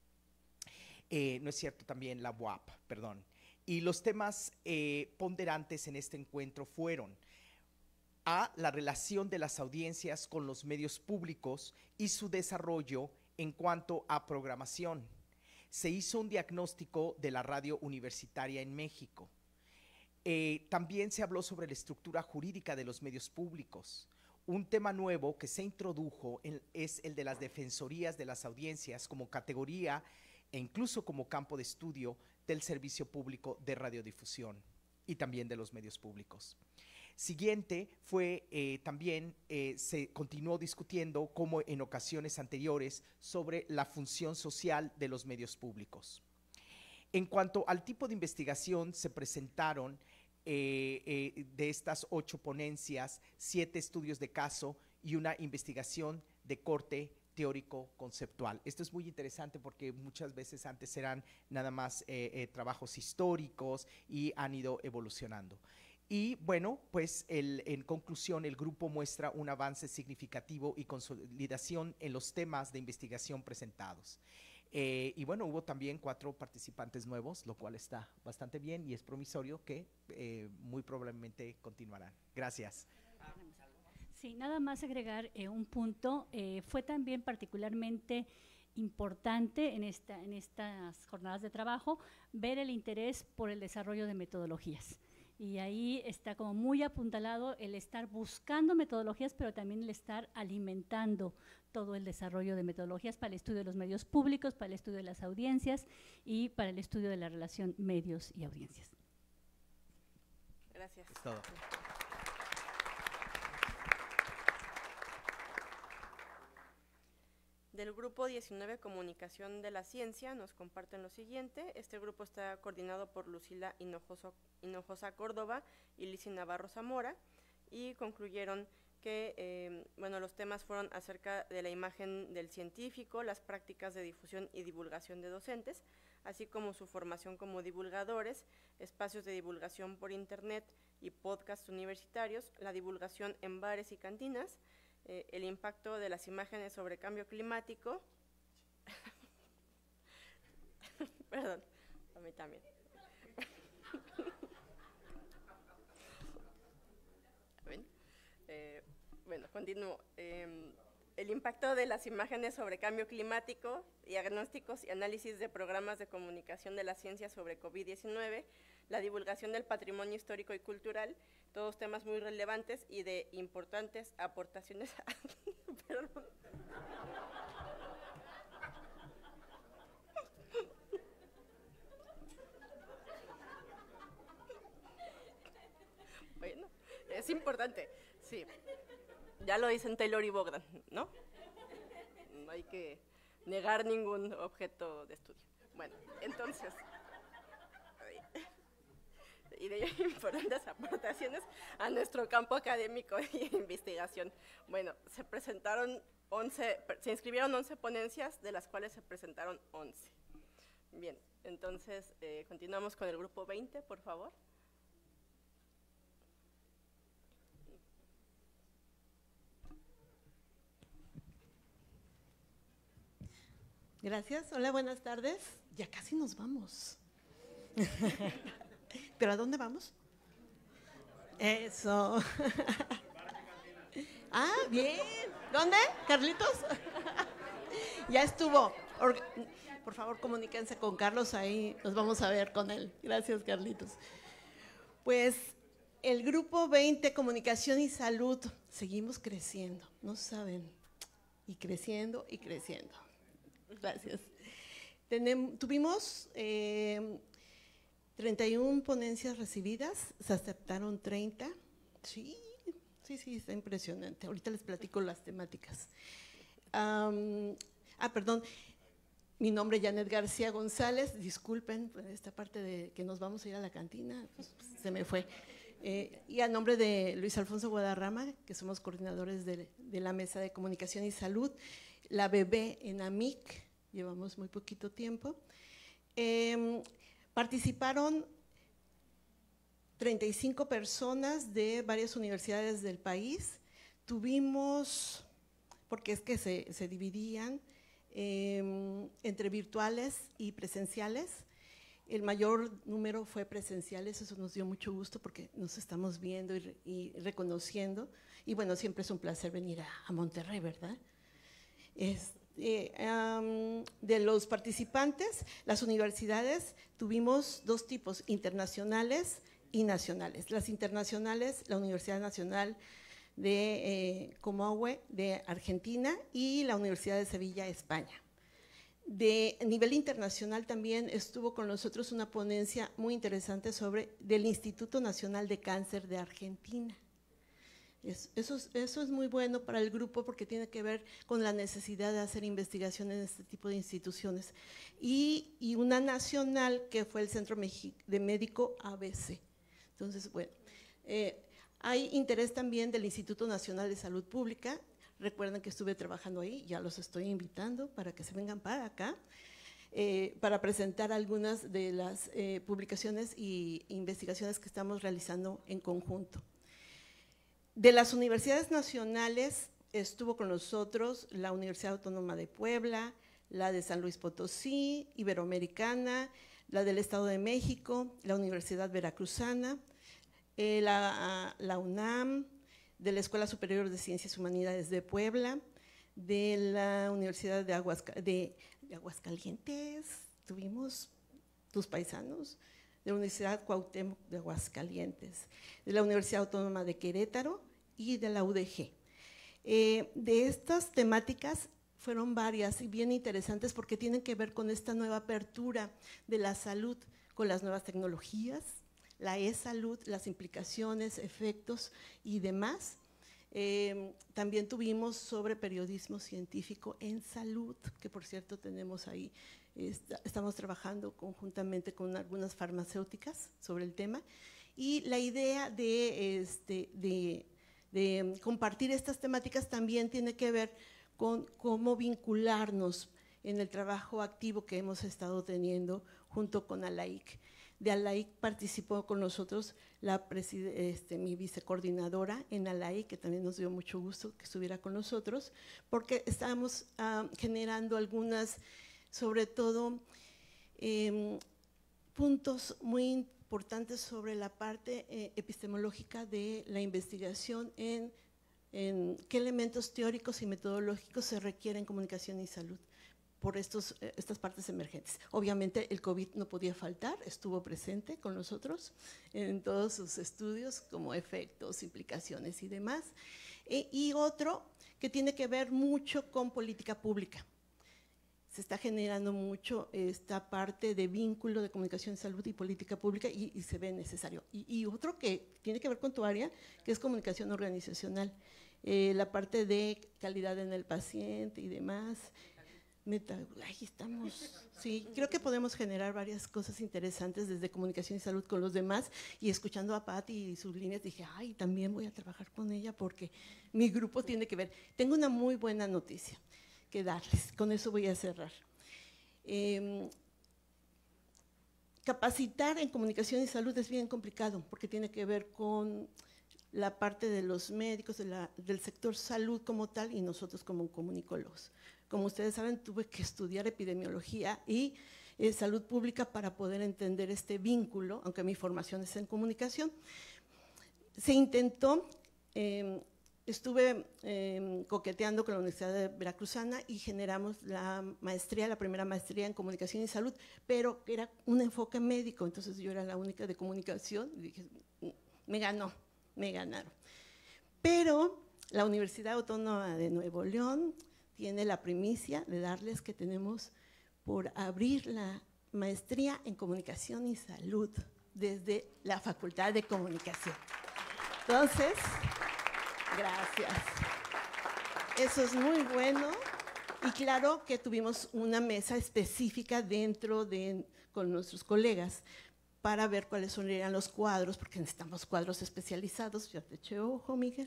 Eh, no es cierto, también la U A P, perdón. Y los temas eh, ponderantes en este encuentro fueron: A, la relación de las audiencias con los medios públicos y su desarrollo en cuanto a programación. Se hizo un diagnóstico de la radio universitaria en México. Eh, también se habló sobre la estructura jurídica de los medios públicos. Un tema nuevo que se introdujo en, es el de las defensorías de las audiencias como categoría e incluso como campo de estudio del servicio público de radiodifusión y también de los medios públicos. Siguiente fue eh, también eh, se continuó discutiendo, como en ocasiones anteriores, sobre la función social de los medios públicos. En cuanto al tipo de investigación, se presentaron eh, eh, de estas ocho ponencias, siete estudios de caso y una investigación de corte teórico-conceptual. Esto es muy interesante porque muchas veces antes eran nada más eh, eh, trabajos históricos y han ido evolucionando. Y bueno, pues el, en conclusión, el grupo muestra un avance significativo y consolidación en los temas de investigación presentados. Eh, y bueno, hubo también cuatro participantes nuevos, lo cual está bastante bien y es promisorio que eh, muy probablemente continuarán. Gracias. Sí, nada más agregar eh, un punto. Eh, fue también particularmente importante en, esta, en estas jornadas de trabajo ver el interés por el desarrollo de metodologías. Y ahí está como muy apuntalado el estar buscando metodologías, pero también el estar alimentando todo el desarrollo de metodologías para el estudio de los medios públicos, para el estudio de las audiencias y para el estudio de la relación medios y audiencias. Gracias. Es todo. Del grupo diecinueve, Comunicación de la Ciencia, nos comparten lo siguiente. Este grupo está coordinado por Lucila Hinojosa, Hinojosa Córdoba y Lizy Navarro Zamora, y concluyeron que eh, bueno, los temas fueron acerca de la imagen del científico, las prácticas de difusión y divulgación de docentes, así como su formación como divulgadores, espacios de divulgación por internet y podcasts universitarios, la divulgación en bares y cantinas, Eh, el impacto de las imágenes sobre cambio climático, perdón, a mí también, eh, bueno, continúo, eh, el impacto de las imágenes sobre cambio climático, diagnósticos y análisis de programas de comunicación de la ciencia sobre COVID diecinueve, la divulgación del patrimonio histórico y cultural, todos temas muy relevantes y de importantes aportaciones. Perdón. Bueno, es importante, sí. Ya lo dicen Taylor y Bogdan, ¿no? No hay que negar ningún objeto de estudio. Bueno, entonces... y de importantes aportaciones a nuestro campo académico y de investigación. Bueno, se presentaron once, se inscribieron once ponencias, de las cuales se presentaron once. Bien, entonces eh, continuamos con el grupo veinte, por favor. Gracias. Hola, buenas tardes. Ya casi nos vamos. ¿Pero a dónde vamos? Eso. Ah, bien. ¿Dónde? ¿Carlitos? Ya estuvo. Por favor, comuníquense con Carlos, ahí nos vamos a ver con él. Gracias, Carlitos. Pues el grupo veinte, Comunicación y Salud, seguimos creciendo, no saben, y creciendo y creciendo. Gracias. Tenem, tuvimos eh, treinta y una ponencias recibidas, se aceptaron treinta. Sí, sí, sí, está impresionante. Ahorita les platico las temáticas. Um, ah, perdón. Mi nombre es Janet García González. Disculpen por esta parte de que nos vamos a ir a la cantina, pues, pues, se me fue. Eh, y a nombre de Luis Alfonso Guadarrama, que somos coordinadores de, de la Mesa de Comunicación y Salud, la bebé en A M I C, llevamos muy poquito tiempo. Eh, participaron treinta y cinco personas de varias universidades del país. Tuvimos, porque es que se, se dividían eh, entre virtuales y presenciales. El mayor número fue presenciales, eso nos dio mucho gusto porque nos estamos viendo y, y reconociendo. Y bueno, siempre es un placer venir a, a Monterrey, ¿verdad? Este, um, de los participantes, las universidades tuvimos dos tipos, internacionales y nacionales. Las internacionales, la Universidad Nacional de eh, Comahue de Argentina y la Universidad de Sevilla, España. De nivel internacional también estuvo con nosotros una ponencia muy interesante sobre del Instituto Nacional de Cáncer de Argentina. Es, eso, es, eso es muy bueno para el grupo porque tiene que ver con la necesidad de hacer investigación en este tipo de instituciones. Y, y una nacional que fue el Centro de Médico A B C. Entonces, bueno, eh, hay interés también del Instituto Nacional de Salud Pública. Recuerden que estuve trabajando ahí, ya los estoy invitando para que se vengan para acá, eh, para presentar algunas de las eh, publicaciones e investigaciones que estamos realizando en conjunto. De las universidades nacionales estuvo con nosotros la Universidad Autónoma de Puebla, la de San Luis Potosí, Iberoamericana, la del Estado de México, la Universidad Veracruzana, eh, la, la UNAM, de la Escuela Superior de Ciencias y Humanidades de Puebla, de la Universidad de, Aguasca, de, de Aguascalientes, tuvimos tus paisanos, de la Universidad Cuauhtémoc de Aguascalientes, de la Universidad Autónoma de Querétaro y de la U D G. Eh, de estas temáticas fueron varias y bien interesantes porque tienen que ver con esta nueva apertura de la salud, con las nuevas tecnologías, la e-salud, las implicaciones, efectos y demás. Eh, también tuvimos sobre periodismo científico en salud, que por cierto tenemos ahí, está, estamos trabajando conjuntamente con algunas farmacéuticas sobre el tema. Y la idea de, este, de, de compartir estas temáticas también tiene que ver con cómo vincularnos en el trabajo activo que hemos estado teniendo junto con ALAIC. De ALAIC participó con nosotros la este, mi vicecoordinadora en ALAIC, que también nos dio mucho gusto que estuviera con nosotros, porque estábamos uh, generando algunas, sobre todo, eh, puntos muy importantes sobre la parte eh, epistemológica de la investigación en, en qué elementos teóricos y metodológicos se requieren en comunicación y salud por estos, estas partes emergentes. Obviamente el COVID no podía faltar, estuvo presente con nosotros en todos sus estudios como efectos, implicaciones y demás. E, y otro que tiene que ver mucho con política pública. Se está generando mucho esta parte de vínculo de comunicación, salud y política pública y, y se ve necesario. Y, y otro que tiene que ver con tu área, que es comunicación organizacional, eh, la parte de calidad en el paciente y demás. Meta, ahí estamos. Sí, creo que podemos generar varias cosas interesantes desde comunicación y salud con los demás. Y escuchando a Patti y sus líneas, dije, ay, también voy a trabajar con ella porque mi grupo tiene que ver. Tengo una muy buena noticia que darles. Con eso voy a cerrar. Eh, capacitar en comunicación y salud es bien complicado porque tiene que ver con la parte de los médicos, de la, del sector salud como tal y nosotros como comunicólogos. Como ustedes saben, tuve que estudiar epidemiología y eh, salud pública para poder entender este vínculo, aunque mi formación es en comunicación. Se intentó, eh, estuve eh, coqueteando con la Universidad de Veracruzana y generamos la maestría, la primera maestría en comunicación y salud, pero era un enfoque médico, entonces yo era la única de comunicación y dije, me ganó, me ganaron. Pero la Universidad Autónoma de Nuevo León tiene la primicia de darles que tenemos por abrir la maestría en comunicación y salud desde la Facultad de Comunicación. Entonces, gracias. Eso es muy bueno. Y claro que tuvimos una mesa específica dentro de, con nuestros colegas, para ver cuáles serían los cuadros, porque necesitamos cuadros especializados. Ya te eché ojo, Miguel.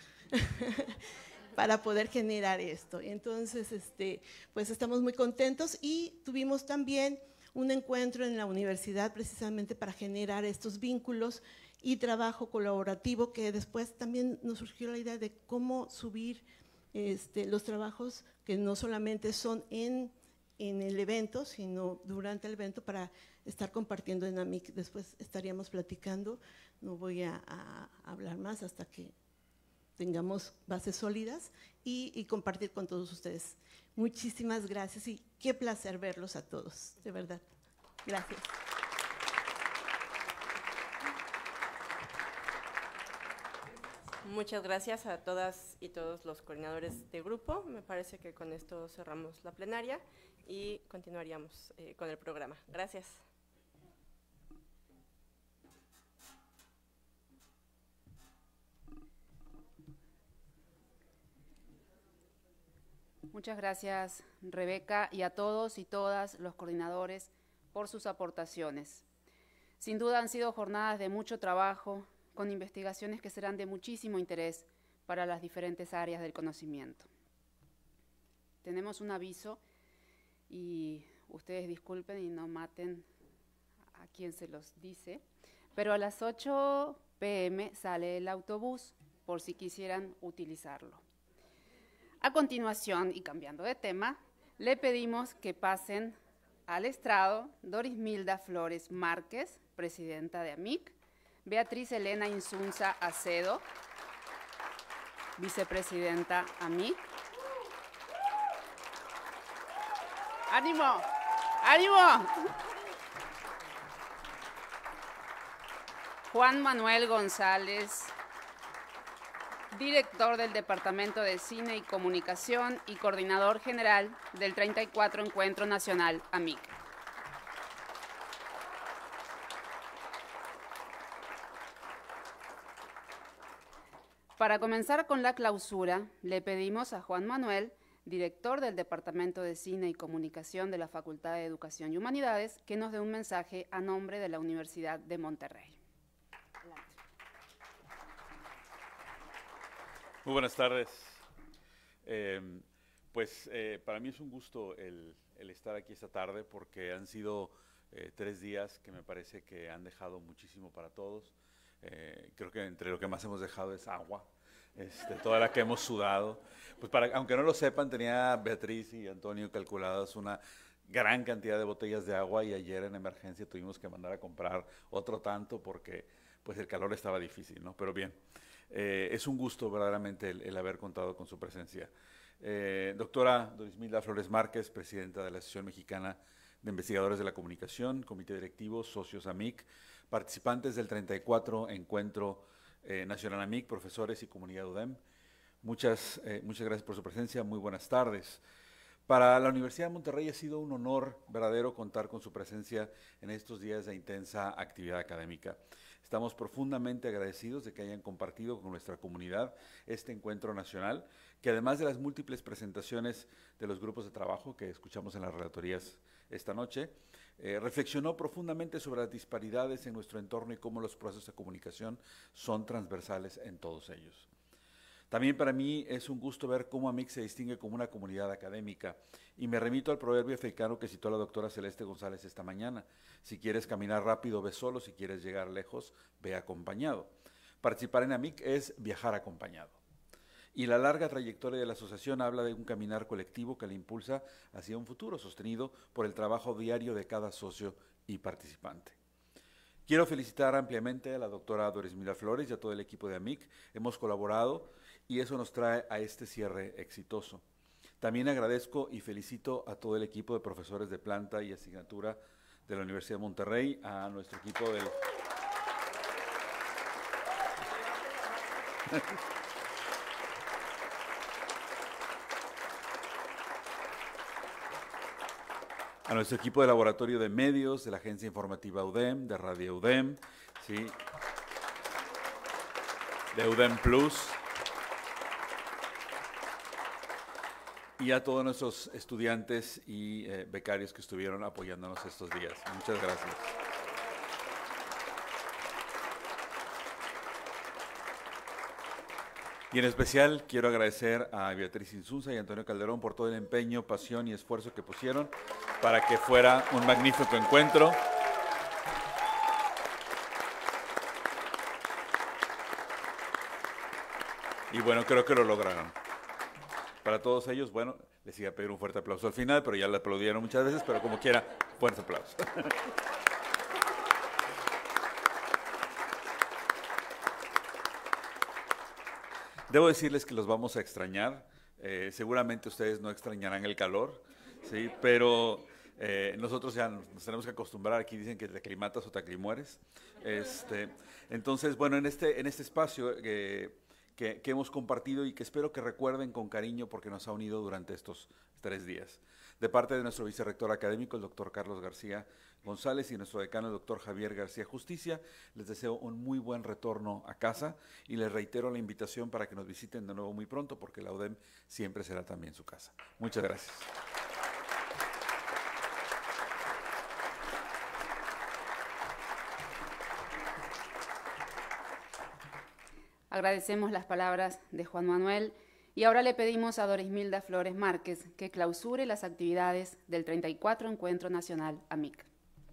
Para poder generar esto. Entonces, este, pues estamos muy contentos y tuvimos también un encuentro en la universidad precisamente para generar estos vínculos y trabajo colaborativo, que después también nos surgió la idea de cómo subir este, los trabajos que no solamente son en, en el evento, sino durante el evento para estar compartiendo en A M I C. Después estaríamos platicando, no voy a, a hablar más hasta que tengamos bases sólidas y, y compartir con todos ustedes. Muchísimas gracias y qué placer verlos a todos, de verdad. Gracias. Muchas gracias a todas y todos los coordinadores de grupo. Me parece que con esto cerramos la plenaria y continuaríamos eh, con el programa. Gracias. Muchas gracias, Rebeca, y a todos y todas los coordinadores por sus aportaciones. Sin duda han sido jornadas de mucho trabajo, con investigaciones que serán de muchísimo interés para las diferentes áreas del conocimiento. Tenemos un aviso y ustedes disculpen y no maten a quien se los dice, pero a las ocho pe eme sale el autobús por si quisieran utilizarlo. A continuación, y cambiando de tema, le pedimos que pasen al estrado Doris Milda Flores Márquez, presidenta de A M I C, Beatriz Elena Insunza Acedo, vicepresidenta A M I C. ¡Ánimo! ¡Ánimo! Juan Manuel González, director del Departamento de Cine y Comunicación y coordinador general del treinta y cuatro Encuentro Nacional A M I C. Para comenzar con la clausura, le pedimos a Juan Manuel, director del Departamento de Cine y Comunicación de la Facultad de Educación y Humanidades, que nos dé un mensaje a nombre de la Universidad de Monterrey. Muy buenas tardes. Eh, pues eh, para mí es un gusto el, el estar aquí esta tarde porque han sido eh, tres días que me parece que han dejado muchísimo para todos. Eh, creo que entre lo que más hemos dejado es agua, este, toda la que hemos sudado. Pues para, aunque no lo sepan, tenía Beatriz y Antonio calculadas una gran cantidad de botellas de agua y ayer en emergencia tuvimos que mandar a comprar otro tanto porque pues el calor estaba difícil, ¿no? Pero bien. Eh, es un gusto verdaderamente el, el haber contado con su presencia. Eh, doctora Doris Milda Flores Márquez, presidenta de la Asociación Mexicana de Investigadores de la Comunicación, Comité Directivo, socios A M I C, participantes del treinta y cuatro Encuentro eh, Nacional A M I C, profesores y comunidad U D E M. Muchas, eh, muchas gracias por su presencia, muy buenas tardes. Para la Universidad de Monterrey ha sido un honor verdadero contar con su presencia en estos días de intensa actividad académica. Estamos profundamente agradecidos de que hayan compartido con nuestra comunidad este encuentro nacional, que además de las múltiples presentaciones de los grupos de trabajo que escuchamos en las relatorías esta noche, eh, reflexionó profundamente sobre las disparidades en nuestro entorno y cómo los procesos de comunicación son transversales en todos ellos. También para mí es un gusto ver cómo AMIC se distingue como una comunidad académica, y me remito al proverbio africano que citó la doctora Celeste González esta mañana: si quieres caminar rápido, ve solo; si quieres llegar lejos, ve acompañado. Participar en AMIC es viajar acompañado. Y la larga trayectoria de la asociación habla de un caminar colectivo que la impulsa hacia un futuro sostenido por el trabajo diario de cada socio y participante. Quiero felicitar ampliamente a la doctora Dorismila Flores y a todo el equipo de AMIC. Hemos colaborado y eso nos trae a este cierre exitoso. También agradezco y felicito a todo el equipo de profesores de planta y asignatura de la Universidad de Monterrey, a nuestro equipo del... a nuestro equipo de laboratorio de medios, de la agencia informativa U D E M, de Radio U D E M, ¿sí? de U D E M Plus, y a todos nuestros estudiantes y eh, becarios que estuvieron apoyándonos estos días. Muchas gracias. Y en especial quiero agradecer a Beatriz Insunza y Antonio Calderón por todo el empeño, pasión y esfuerzo que pusieron para que fuera un magnífico encuentro. Y bueno, creo que lo lograron. Para todos ellos, bueno, les iba a pedir un fuerte aplauso al final, pero ya le aplaudieron muchas veces, pero como quiera, fuerte aplauso. Debo decirles que los vamos a extrañar. Eh, seguramente ustedes no extrañarán el calor, ¿sí? Pero eh, nosotros ya nos tenemos que acostumbrar. Aquí dicen que te aclimatas o te aclimueres. Este, entonces, bueno, en este, en este espacio eh, que, que hemos compartido y que espero que recuerden con cariño porque nos ha unido durante estos tres días. De parte de nuestro vicerrector académico, el doctor Carlos García González, y nuestro decano, el doctor Javier García Justicia, les deseo un muy buen retorno a casa y les reitero la invitación para que nos visiten de nuevo muy pronto, porque la U D E M siempre será también su casa. Muchas gracias. Agradecemos las palabras de Juan Manuel y ahora le pedimos a Dorismilda Flores Márquez que clausure las actividades del treinta y cuatro Encuentro Nacional AMIC.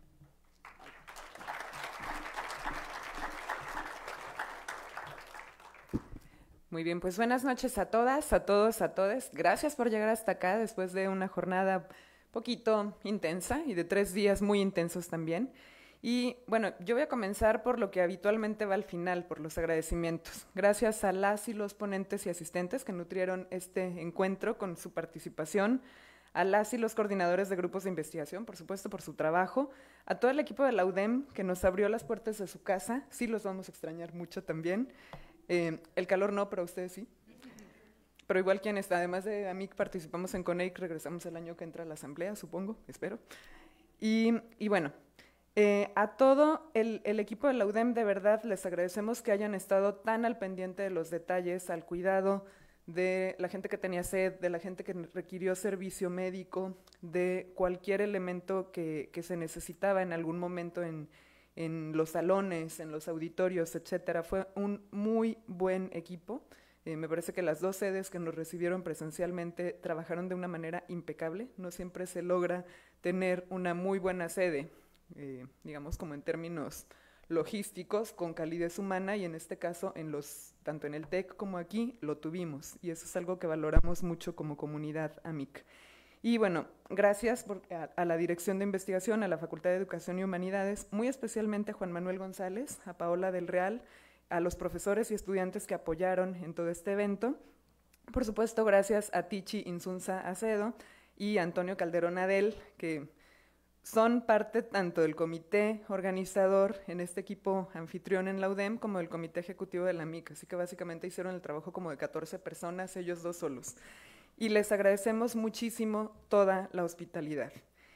Muy bien, pues buenas noches a todas, a todos, a todes. Gracias por llegar hasta acá después de una jornada poquito intensa y de tres días muy intensos también. Y bueno, yo voy a comenzar por lo que habitualmente va al final, por los agradecimientos. Gracias a las y los ponentes y asistentes que nutrieron este encuentro con su participación, a las y los coordinadores de grupos de investigación, por supuesto, por su trabajo, a todo el equipo de la U D E M que nos abrió las puertas de su casa. Sí, los vamos a extrañar mucho también. Eh, el calor no, pero ustedes sí. Pero igual quienes, además de AMIC, participamos en CONEIC, regresamos el año que entra a la asamblea, supongo, espero. Y, y bueno, eh, a todo el, el equipo de la U D E M, de verdad, les agradecemos que hayan estado tan al pendiente de los detalles, al cuidado de la gente que tenía sed, de la gente que requirió servicio médico, de cualquier elemento que, que se necesitaba en algún momento en, en los salones, en los auditorios, etcétera. Fue un muy buen equipo. Eh, me parece que las dos sedes que nos recibieron presencialmente trabajaron de una manera impecable. No siempre se logra tener una muy buena sede, eh, digamos como en términos logísticos, con calidez humana, y en este caso, en los, tanto en el TEC como aquí, lo tuvimos, y eso es algo que valoramos mucho como comunidad AMIC. Y bueno, gracias por, a, a la Dirección de Investigación, a la Facultad de Educación y Humanidades, muy especialmente a Juan Manuel González, a Paola del Real, a los profesores y estudiantes que apoyaron en todo este evento. Por supuesto, gracias a Tichi Insunza Acedo y a Antonio Calderón Adel, que son parte tanto del comité organizador en este equipo anfitrión en la U D E M como del comité ejecutivo de la AMIC, así que básicamente hicieron el trabajo como de catorce personas, ellos dos solos. y les agradecemos muchísimo toda la hospitalidad.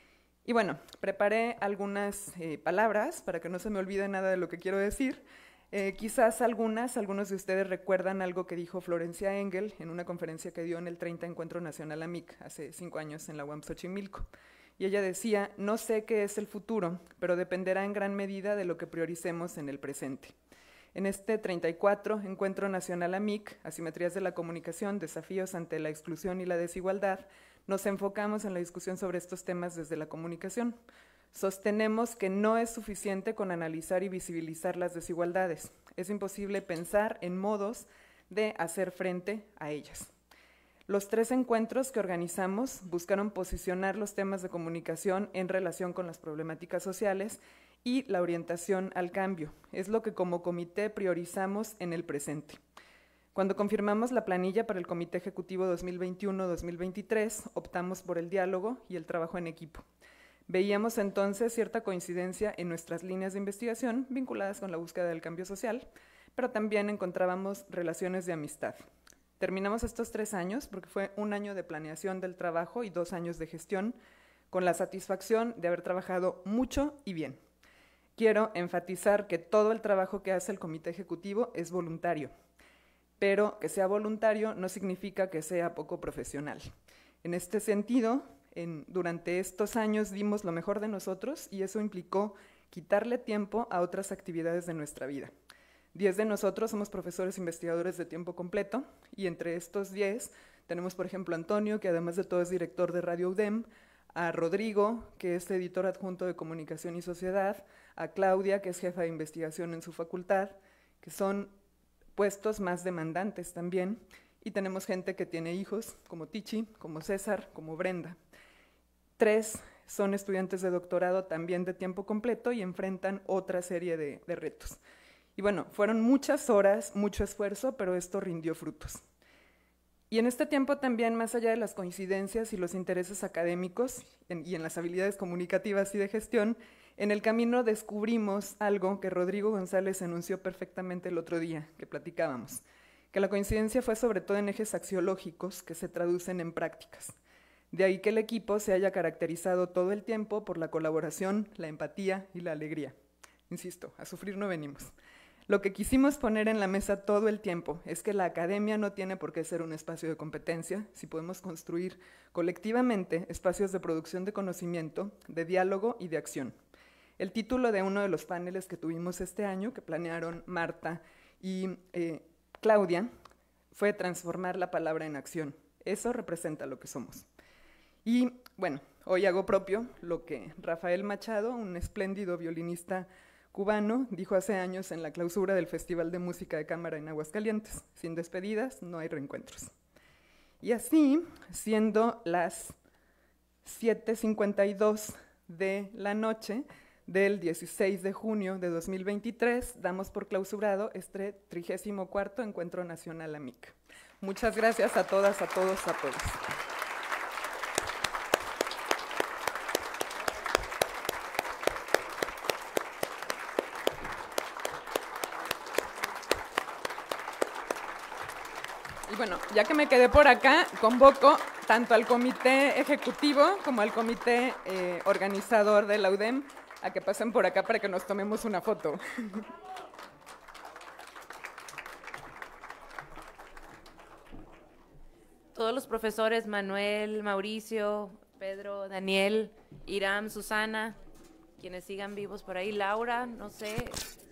Y bueno, preparé algunas eh, palabras para que no se me olvide nada de lo que quiero decir. Eh, quizás algunas, algunos de ustedes recuerdan algo que dijo Florencia Engel en una conferencia que dio en el treinta Encuentro Nacional A M I C hace cinco años en la U A M Xochimilco. Y ella decía, no sé qué es el futuro, pero dependerá en gran medida de lo que prioricemos en el presente. En este treinta y cuatro Encuentro Nacional A M I C, Asimetrías de la Comunicación, Desafíos ante la Exclusión y la Desigualdad, nos enfocamos en la discusión sobre estos temas desde la comunicación. Sostenemos que no es suficiente con analizar y visibilizar las desigualdades. Es imposible pensar en modos de hacer frente a ellas. Los tres encuentros que organizamos buscaron posicionar los temas de comunicación en relación con las problemáticas sociales y la orientación al cambio. Es lo que como comité priorizamos en el presente. Cuando confirmamos la planilla para el Comité Ejecutivo dos mil veintiuno dos mil veintitrés, optamos por el diálogo y el trabajo en equipo. Veíamos entonces cierta coincidencia en nuestras líneas de investigación vinculadas con la búsqueda del cambio social, pero también encontrábamos relaciones de amistad. Terminamos estos tres años, porque fue un año de planeación del trabajo y dos años de gestión, con la satisfacción de haber trabajado mucho y bien. Quiero enfatizar que todo el trabajo que hace el Comité Ejecutivo es voluntario, pero que sea voluntario no significa que sea poco profesional. En este sentido, en, durante estos años dimos lo mejor de nosotros y eso implicó quitarle tiempo a otras actividades de nuestra vida. Diez de nosotros somos profesores investigadores de tiempo completo y entre estos diez tenemos, por ejemplo, a Antonio, que además de todo es director de Radio U D E M, a Rodrigo, que es editor adjunto de Comunicación y Sociedad, a Claudia, que es jefa de investigación en su facultad, que son puestos más demandantes también, y tenemos gente que tiene hijos, como Tichi, como César, como Brenda. Tres son estudiantes de doctorado también de tiempo completo y enfrentan otra serie de, de retos. Y bueno, fueron muchas horas, mucho esfuerzo, pero esto rindió frutos. Y en este tiempo también, más allá de las coincidencias y los intereses académicos en, y en las habilidades comunicativas y de gestión, en el camino descubrimos algo que Rodrigo González enunció perfectamente el otro día, que platicábamos, que la coincidencia fue sobre todo en ejes axiológicos que se traducen en prácticas. De ahí que el equipo se haya caracterizado todo el tiempo por la colaboración, la empatía y la alegría. Insisto, a sufrir no venimos. Lo que quisimos poner en la mesa todo el tiempo es que la academia no tiene por qué ser un espacio de competencia, si podemos construir colectivamente espacios de producción de conocimiento, de diálogo y de acción. El título de uno de los paneles que tuvimos este año, que planearon Marta y eh, Claudia, fue transformar la palabra en acción. Eso representa lo que somos. Y bueno, hoy hago propio lo que Rafael Machado, un espléndido violinista cubano, dijo hace años en la clausura del Festival de Música de Cámara en Aguascalientes: sin despedidas no hay reencuentros. Y así, siendo las siete cincuenta y dos de la noche del dieciséis de junio de dos mil veintitrés, damos por clausurado este trigésimo cuarto Encuentro Nacional A M I C. Muchas gracias a todas, a todos, a todos. Y bueno, ya que me quedé por acá, convoco tanto al comité ejecutivo como al comité eh, organizador de la U D E M a que pasen por acá para que nos tomemos una foto. Todos los profesores, Manuel, Mauricio, Pedro, Daniel, Iram, Susana, quienes sigan vivos por ahí, Laura, no sé,